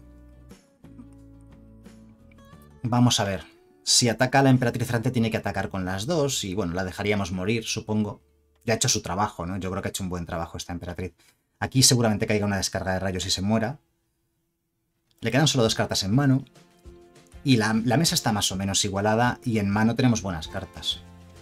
Vamos a ver. Si ataca a la Emperatriz Errante tiene que atacar con las 2 y bueno, la dejaríamos morir, supongo. Ya ha hecho su trabajo, ¿no? Yo creo que ha hecho un buen trabajo esta Emperatriz. Aquí seguramente caiga una descarga de rayos y se muera. Le quedan solo 2 cartas en mano. Y la mesa está más o menos igualada y en mano tenemos buenas cartas.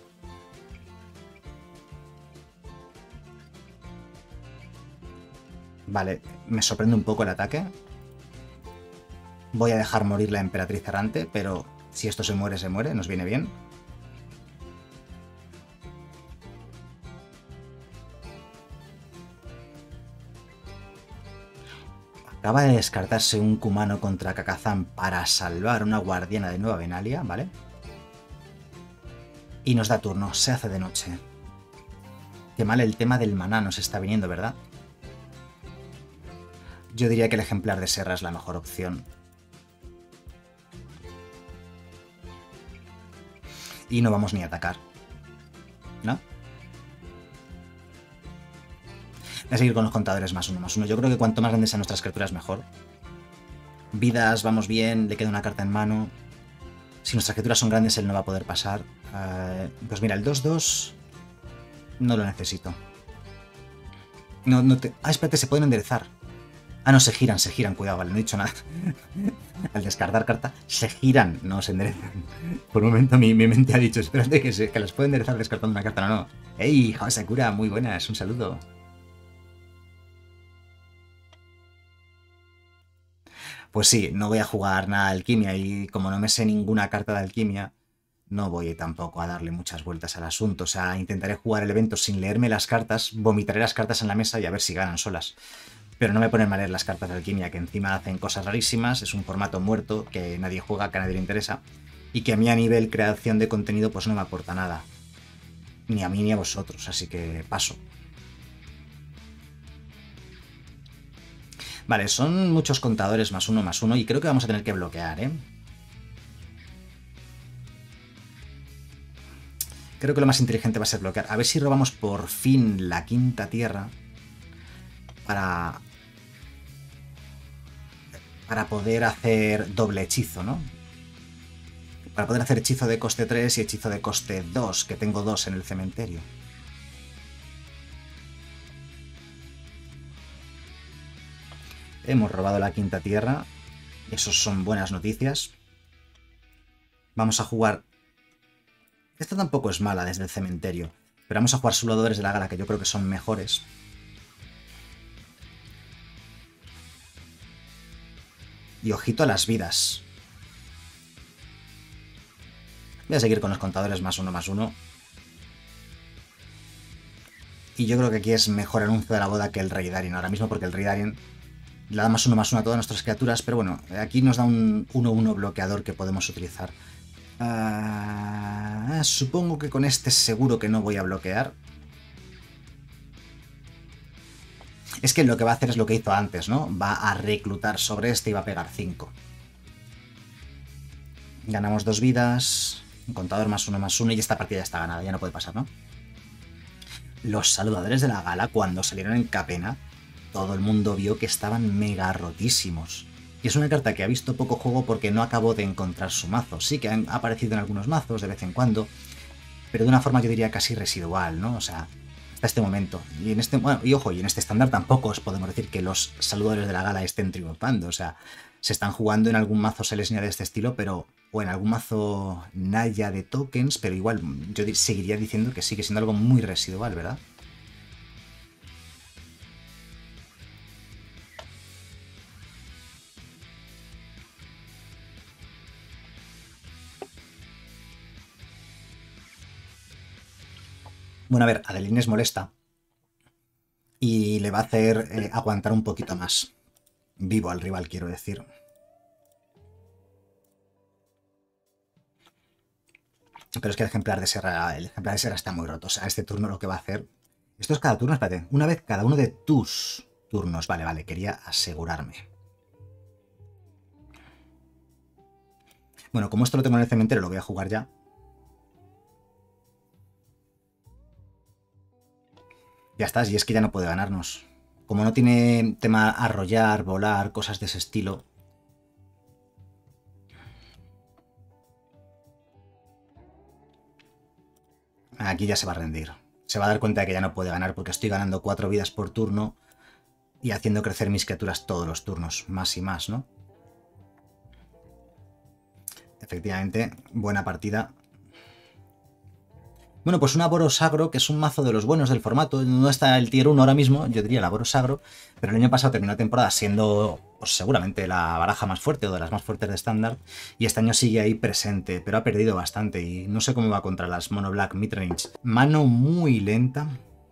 Vale, me sorprende un poco el ataque. Voy a dejar morir la Emperatriz Errante, pero si esto se muere, nos viene bien. Acaba de descartarse un Kumano contra Kakazan para salvar una guardiana de Nueva Benalia, ¿vale? Y nos da turno, se hace de noche. Qué mal el tema del maná nos está viniendo, ¿verdad? Yo diría que el ejemplar de Serra es la mejor opción. Y no vamos ni a atacar, ¿no? Voy a seguir con los contadores +1/+1. Yo creo que cuanto más grandes sean nuestras criaturas, mejor. Vidas, vamos bien, le queda una carta en mano. Si nuestras criaturas son grandes, él no va a poder pasar. Pues mira, el 2-2 no lo necesito. No te... Ah, espérate, se pueden enderezar. Ah, no, se giran, cuidado, vale, no he dicho nada. Al descartar carta, se giran, no se enderezan. Por un momento mi mente ha dicho, espérate, que las pueden enderezar descartando una carta. No. ¡Ey, Sakura! Muy buenas, un saludo. Pues sí, no voy a jugar nada de alquimia y como no me sé ninguna carta de alquimia, no voy tampoco a darle muchas vueltas al asunto. O sea, intentaré jugar el evento sin leerme las cartas, vomitaré las cartas en la mesa y a ver si ganan solas. Pero no me ponen a leer las cartas de alquimia, que encima hacen cosas rarísimas, es un formato muerto que nadie juega, que a nadie le interesa, y que a mí a nivel creación de contenido pues no me aporta nada. Ni a mí ni a vosotros, así que paso. Vale, son muchos contadores +1/+1 y creo que vamos a tener que bloquear, ¿eh? Creo que lo más inteligente va a ser bloquear. A ver si robamos por fin la quinta tierra para poder hacer doble hechizo, ¿no? Para poder hacer hechizo de coste 3 y hechizo de coste 2, que tengo 2 en el cementerio. Hemos robado la quinta tierra. Eso son buenas noticias. Vamos a jugar... Esta tampoco es mala desde el cementerio, pero vamos a jugar Soldadores de la Gala, que yo creo que son mejores. Y ojito a las vidas. Voy a seguir con los contadores +1/+1. Y yo creo que aquí es mejor anuncio de la boda que el Rey Darien ahora mismo, porque el Rey Darien le da +1/+1 a todas nuestras criaturas, pero bueno, aquí nos da un 1/1 bloqueador que podemos utilizar. Supongo que con este seguro que no voy a bloquear. Es que lo que va a hacer es lo que hizo antes, ¿no? Va a reclutar sobre este y va a pegar 5. Ganamos 2 vidas, un contador +1/+1 y esta partida ya está ganada, ya no puede pasar, ¿no? Los Saludadores de la Gala, cuando salieron en Capena, todo el mundo vio que estaban mega rotísimos. Y es una carta que ha visto poco juego porque no acabó de encontrar su mazo. Sí que han aparecido en algunos mazos de vez en cuando, pero de una forma yo diría casi residual, ¿no? O sea, hasta este momento. Y en este, bueno, y ojo, y en este estándar tampoco os podemos decir que los Saludadores de la Gala estén triunfando. O sea, se están jugando en algún mazo Selesnya de este estilo, pero o en algún mazo Naya de tokens, pero igual yo seguiría diciendo que sigue siendo algo muy residual, ¿verdad? Bueno, a ver, Adeline es molesta y le va a hacer aguantar un poquito más. Vivo al rival, quiero decir. Pero es que el ejemplar de Serra está muy roto. O sea, este turno lo que va a hacer... Esto es cada turno, espérate. Una vez cada uno de tus turnos. Vale, vale, quería asegurarme. Bueno, como esto lo tengo en el cementerio, lo voy a jugar ya. Ya estás, y es que ya no puede ganarnos. Como no tiene tema arrollar, volar, cosas de ese estilo... Aquí ya se va a rendir. Se va a dar cuenta de que ya no puede ganar porque estoy ganando 4 vidas por turno y haciendo crecer mis criaturas todos los turnos, más y más, ¿no? Efectivamente, buena partida. Bueno, pues un Aboros Agro, que es un mazo de los buenos del formato. No está el tier 1 ahora mismo, yo diría el Aboros Agro, pero el año pasado terminó la temporada siendo pues, seguramente la baraja más fuerte o de las más fuertes de estándar, y este año sigue ahí presente, pero ha perdido bastante y no sé cómo va contra las Mono Black Midrange. Mano muy lenta.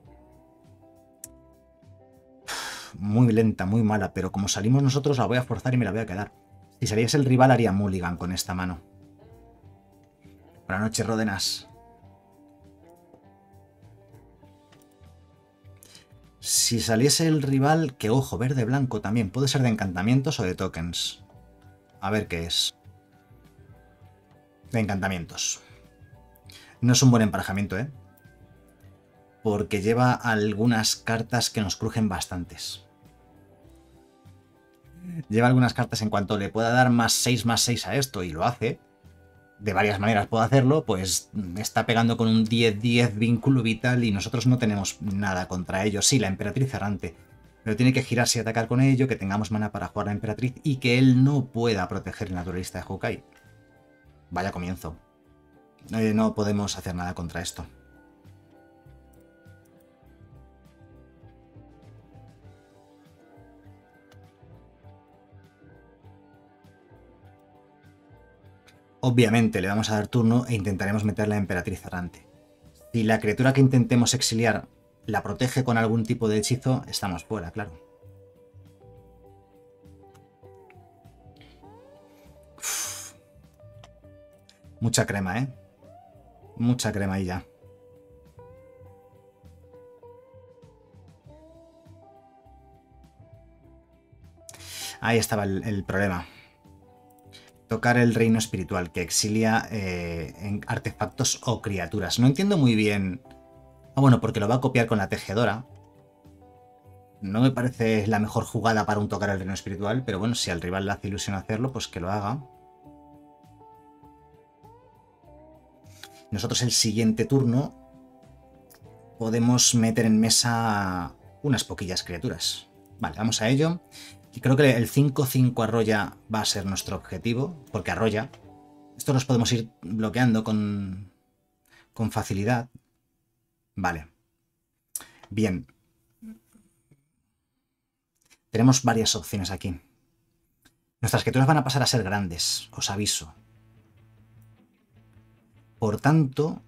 Muy lenta, muy mala, pero como salimos nosotros la voy a forzar y me la voy a quedar. Si saliese el rival haría mulligan con esta mano. Buenas noches, Ródenas. Si saliese el rival, que ojo, verde-blanco también. Puede ser de encantamientos o de tokens. A ver qué es. De encantamientos. No es un buen emparejamiento, ¿eh? Porque lleva algunas cartas que nos crujen bastantes. Lleva algunas cartas en cuanto le pueda dar +6/+6 a esto, y lo hace. De varias maneras puedo hacerlo, pues está pegando con un 10-10 vínculo vital y nosotros no tenemos nada contra ello. Sí, la Emperatriz Errante, pero tiene que girarse y atacar con ello, que tengamos mana para jugar la Emperatriz y que él no pueda proteger el Naturalista de Honkai. Vaya comienzo. No podemos hacer nada contra esto. Obviamente le vamos a dar turno e intentaremos meter la Emperatriz Errante. Si la criatura que intentemos exiliar la protege con algún tipo de hechizo, estamos fuera, claro. Uf. Mucha crema, ¿eh? Mucha crema ahí ya. Ahí estaba el problema. Tocar el reino espiritual que exilia en artefactos o criaturas. No entiendo muy bien... Ah, bueno, porque lo va a copiar con la tejedora. No me parece la mejor jugada para un tocar el reino espiritual, pero bueno, si al rival le hace ilusión hacerlo, pues que lo haga. Nosotros el siguiente turno podemos meter en mesa unas poquillas criaturas. Vale, vamos a ello. Y creo que el 5-5 arroya va a ser nuestro objetivo, porque arroya. Esto los podemos ir bloqueando con facilidad. Vale. Bien. Tenemos varias opciones aquí. Nuestras criaturas van a pasar a ser grandes, os aviso. Por tanto...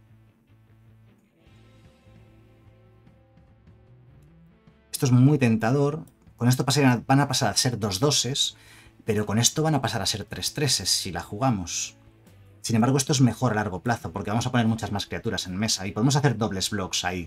Esto es muy tentador. Con esto van a pasar a ser 2-2s, pero con esto van a pasar a ser 3-3s si la jugamos. Sin embargo, esto es mejor a largo plazo, porque vamos a poner muchas más criaturas en mesa y podemos hacer dobles blocks ahí.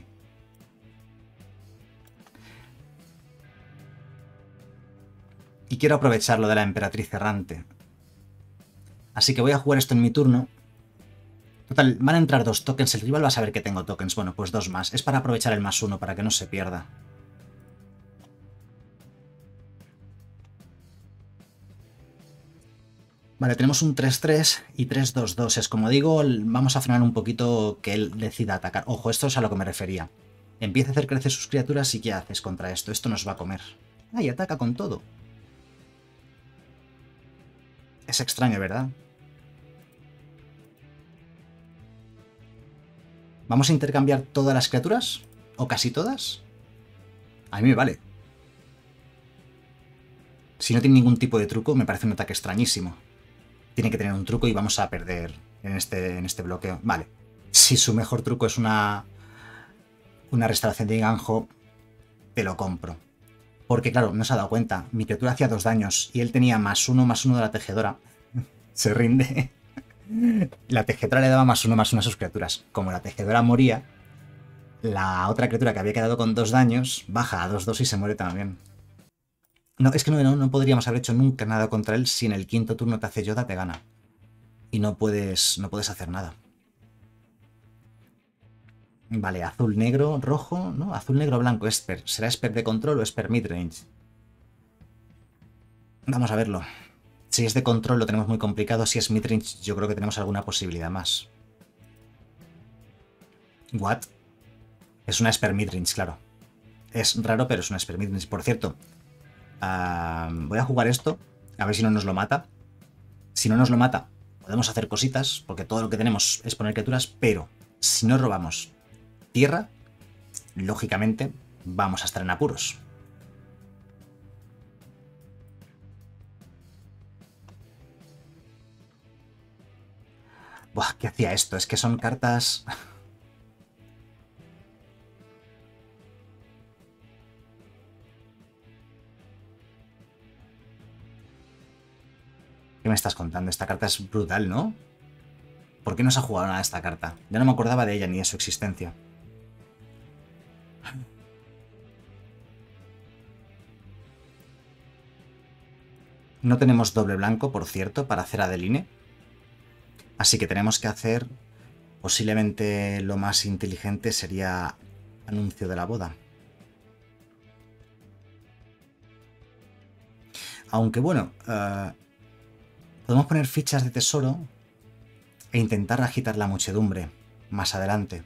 Y quiero aprovechar lo de la emperatriz errante. Así que voy a jugar esto en mi turno. Total, van a entrar 2 tokens, el rival va a saber que tengo tokens. Bueno, pues 2 más. Es para aprovechar el +1, para que no se pierda. Vale, tenemos un 3-3 y 3-2-2. Es como digo, vamos a frenar un poquito que él decida atacar. Ojo, esto es a lo que me refería. Empieza a hacer crecer sus criaturas y ¿qué haces contra esto? Esto nos va a comer. ¡Ay, ataca con todo! Es extraño, ¿verdad? ¿Vamos a intercambiar todas las criaturas? ¿O casi todas? A mí me vale. Si no tiene ningún tipo de truco, me parece un ataque extrañísimo. Tiene que tener un truco y vamos a perder en este bloqueo. Vale. Si su mejor truco es una restauración de Ganjo, te lo compro. Porque claro, no se ha dado cuenta. Mi criatura hacía 2 daños y él tenía +1/+1 de la tejedora. Se rinde. La tejedora le daba +1/+1 a sus criaturas. Como la tejedora moría, la otra criatura que había quedado con 2 daños baja a 2-2 y se muere también. No, es que no podríamos haber hecho nunca nada contra él si en el quinto turno te hace Yoda, te gana. Y no puedes hacer nada. Vale, azul, negro, rojo, ¿no? Azul, negro, blanco, Esper. ¿Será Esper de control o Esper midrange? Vamos a verlo. Si es de control lo tenemos muy complicado, si es midrange yo creo que tenemos alguna posibilidad más. ¿What? Es una Esper midrange, claro. Es raro, pero es una Esper midrange. Por cierto, voy a jugar esto, a ver si no nos lo mata. Si no nos lo mata, podemos hacer cositas, porque todo lo que tenemos es poner criaturas, pero si no robamos tierra, lógicamente vamos a estar en apuros. Buah, ¿qué hacía esto? Es que son cartas... ¿Qué me estás contando? Esta carta es brutal, ¿no? ¿Por qué no se ha jugado nada esta carta? Ya no me acordaba de ella ni de su existencia. No tenemos doble blanco, por cierto, para hacer Adeline. Así que tenemos que hacer... Posiblemente lo más inteligente sería anuncio de la boda. Aunque bueno, podemos poner fichas de tesoro e intentar agitar la muchedumbre más adelante.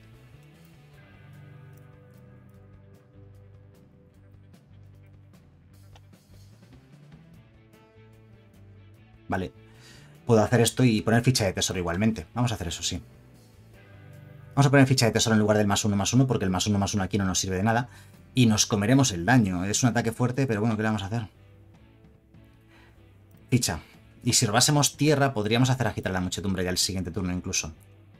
Vale, puedo hacer esto y poner ficha de tesoro igualmente. Vamos a hacer eso, sí. Vamos a poner ficha de tesoro en lugar del +1/+1 porque el +1/+1 aquí no nos sirve de nada. Y nos comeremos el daño. Es un ataque fuerte, pero bueno, ¿qué le vamos a hacer? Ficha. Y si robásemos tierra, podríamos hacer agitar la muchedumbre ya el siguiente turno incluso.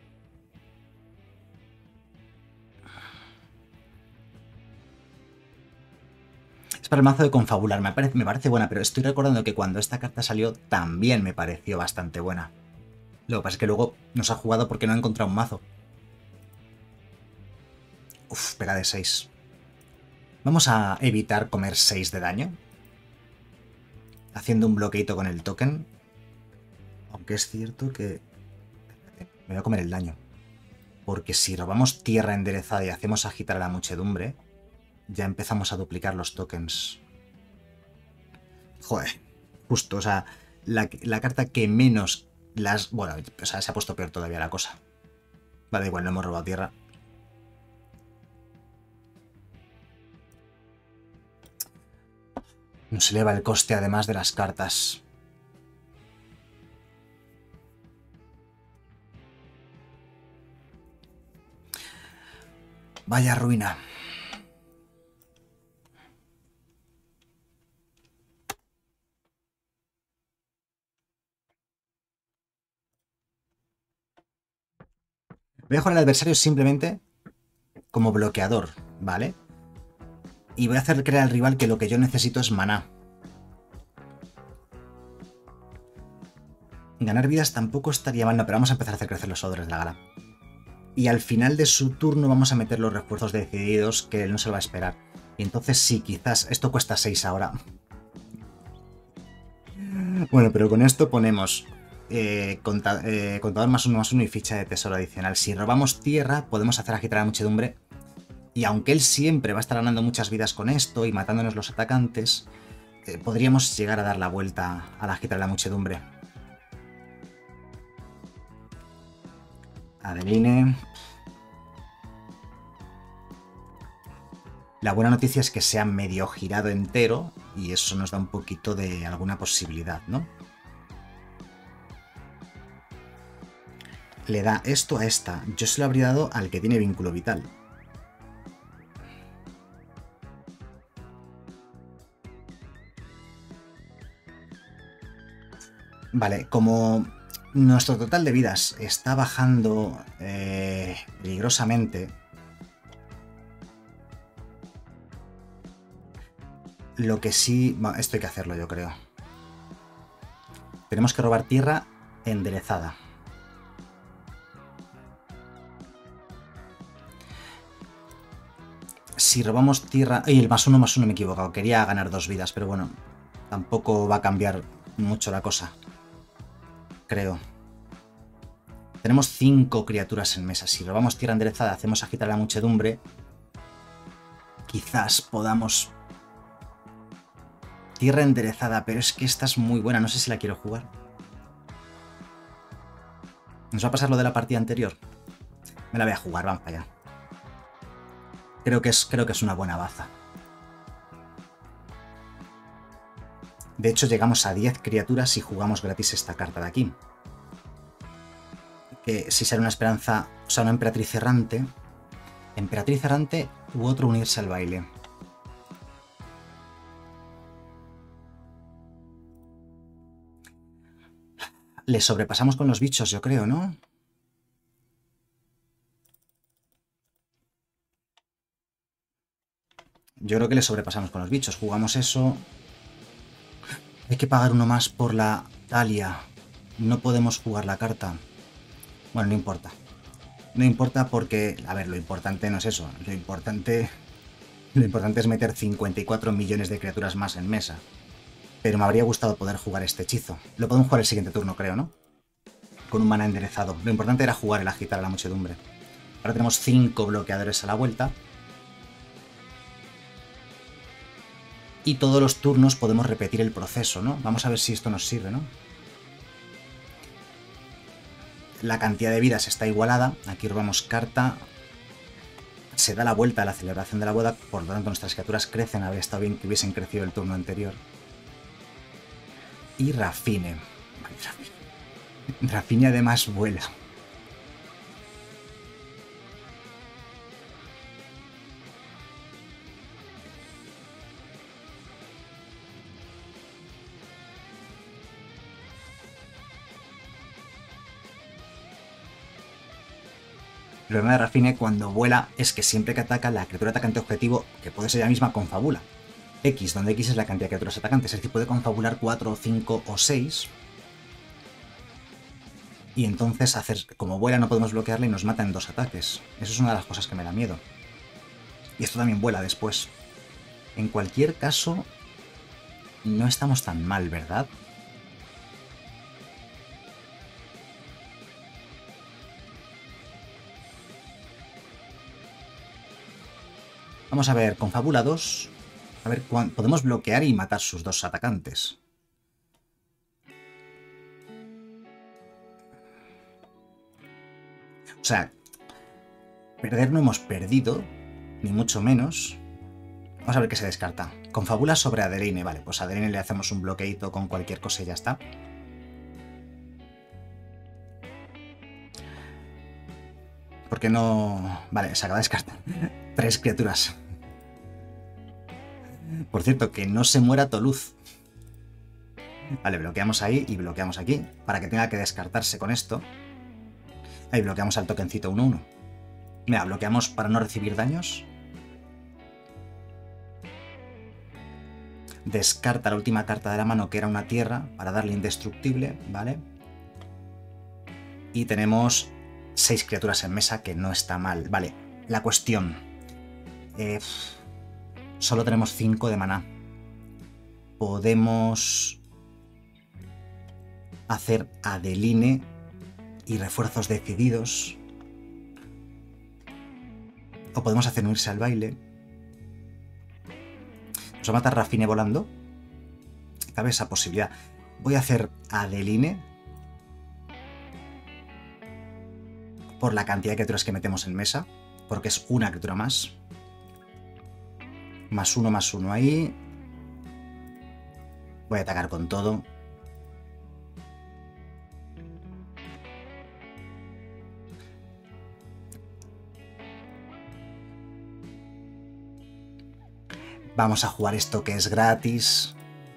Es para el mazo de confabular. Me parece buena, pero estoy recordando que cuando esta carta salió también me pareció bastante buena. Lo que pasa es que luego nos ha jugado porque no ha encontrado un mazo. Uf, pega de 6. Vamos a evitar comer 6 de daño. Haciendo un bloqueito con el token. Aunque es cierto que me voy a comer el daño. Porque si robamos tierra enderezada y hacemos agitar a la muchedumbre, ya empezamos a duplicar los tokens. Joder, justo, o sea, la carta que menos las... Bueno, o sea, se ha puesto peor todavía la cosa. Vale, igual, no hemos robado tierra. Nos eleva el coste además de las cartas. Vaya ruina. Voy a jugar al adversario simplemente como bloqueador, ¿vale? Y voy a hacer creer al rival que lo que yo necesito es maná. Ganar vidas tampoco estaría mal, no, pero vamos a empezar a hacer crecer los odres de la gala. Y al final de su turno vamos a meter los refuerzos decididos que él no se lo va a esperar. Y entonces sí, quizás esto cuesta 6 ahora. Bueno, pero con esto ponemos contador +1/+1 y ficha de tesoro adicional. Si robamos tierra, podemos hacer agitar a la muchedumbre. Y aunque él siempre va a estar ganando muchas vidas con esto y matándonos los atacantes, podríamos llegar a dar la vuelta a la agitar a la muchedumbre. Adeline. La buena noticia es que se ha medio girado entero y eso nos da un poquito de alguna posibilidad, ¿no? Le da esto a esta. Yo se lo habría dado al que tiene vínculo vital. Vale, como nuestro total de vidas está bajando peligrosamente, lo que sí... Bueno, esto hay que hacerlo, yo creo. Tenemos que robar tierra enderezada. Si robamos tierra... ¡Ay, el +1/+1 me he equivocado! Quería ganar 2 vidas, pero bueno, tampoco va a cambiar mucho la cosa. Creo. Tenemos 5 criaturas en mesa. Si robamos tierra enderezada, hacemos agitar la muchedumbre, quizás podamos... Tierra enderezada, pero es que esta es muy buena. No sé si la quiero jugar. ¿Nos va a pasar lo de la partida anterior? Me la voy a jugar, vamos para allá. Creo que es una buena baza. De hecho, llegamos a 10 criaturas si jugamos gratis esta carta de aquí. Que si sale una esperanza, o sea, una emperatriz errante. Emperatriz errante u otro unirse al baile. Le sobrepasamos con los bichos, yo creo, ¿no? Yo creo que le sobrepasamos con los bichos. Jugamos eso. Hay que pagar uno más por la Talia. No podemos jugar la carta. Bueno, no importa. No importa porque... A ver, lo importante no es eso. Lo importante es meter 54 millones de criaturas más en mesa. Pero me habría gustado poder jugar este hechizo. Lo podemos jugar el siguiente turno, creo, ¿no? Con un mana enderezado. Lo importante era jugar el agitar a la muchedumbre. Ahora tenemos 5 bloqueadores a la vuelta. Y todos los turnos podemos repetir el proceso, ¿no? Vamos a ver si esto nos sirve, ¿no? La cantidad de vidas está igualada. Aquí robamos carta. Se da la vuelta a la celebración de la boda. Por lo tanto, nuestras criaturas crecen. Habría estado bien que hubiesen crecido el turno anterior. Y Rafine. Rafine además vuela. El problema de Rafine cuando vuela es que siempre que ataca, la criatura atacante objetivo, que puede ser ella misma, confabula. X, donde X es la cantidad de criaturas atacantes, es decir, puede confabular 4, 5 o 6. Y entonces, como vuela, no podemos bloquearla y nos mata en 2 ataques. Eso es una de las cosas que me da miedo. Y esto también vuela después. En cualquier caso, no estamos tan mal, ¿verdad? Vamos a ver, con Fábula 2, a ver, podemos bloquear y matar sus dos atacantes. O sea, perder no hemos perdido, ni mucho menos. Vamos a ver qué se descarta. Confabula sobre Adeline. Vale, pues a Adeline le hacemos un bloqueito con cualquier cosa y ya está. ¿Por qué no...? Vale, se acaba de descartar. 3 criaturas. Por cierto, que no se muera Toluz. Vale, bloqueamos ahí y bloqueamos aquí. Para que tenga que descartarse con esto. Ahí bloqueamos al tokencito 1-1. Mira, bloqueamos para no recibir daños. Descarta la última carta de la mano, que era una tierra, para darle indestructible, ¿vale? Y tenemos 6 criaturas en mesa, que no está mal. Vale, la cuestión. Solo tenemos 5 de maná. Podemos hacer Adeline y refuerzos decididos. O podemos hacer unirse al baile. Nos va a matar Rafine volando. Cabe esa posibilidad. Voy a hacer Adeline. Por la cantidad de criaturas que metemos en mesa. Porque es una criatura más. +1/+1 ahí. Voy a atacar con todo. Vamos a jugar esto que es gratis.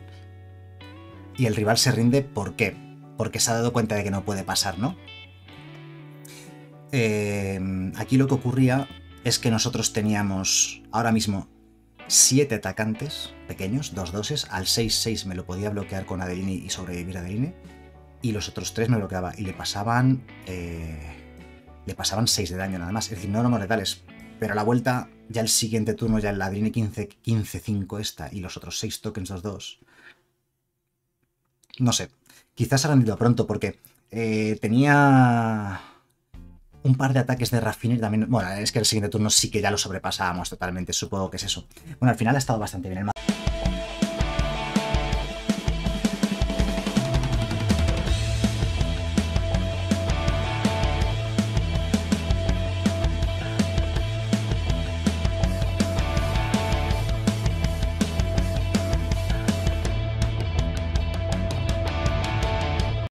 Y el rival se rinde, ¿por qué? Porque se ha dado cuenta de que no puede pasar, ¿no? Aquí lo que ocurría es que nosotros teníamos ahora mismo 7 atacantes pequeños, 2 doses. Al 6-6 me lo podía bloquear con Adeline y sobrevivir a Adeline. Y los otros 3 me bloqueaba. Y le pasaban 6 de daño nada más. Es decir, no éramos letales. Pero a la vuelta, ya el siguiente turno, ya el Adeline 15-5 esta y los otros 6 tokens, los 2. No sé. Quizás se ha rendido pronto porque tenía un par de ataques de Raffiner también. Bueno, es que el siguiente turno sí que ya lo sobrepasábamos totalmente. Supongo que es eso. Bueno, al final ha estado bastante bien. El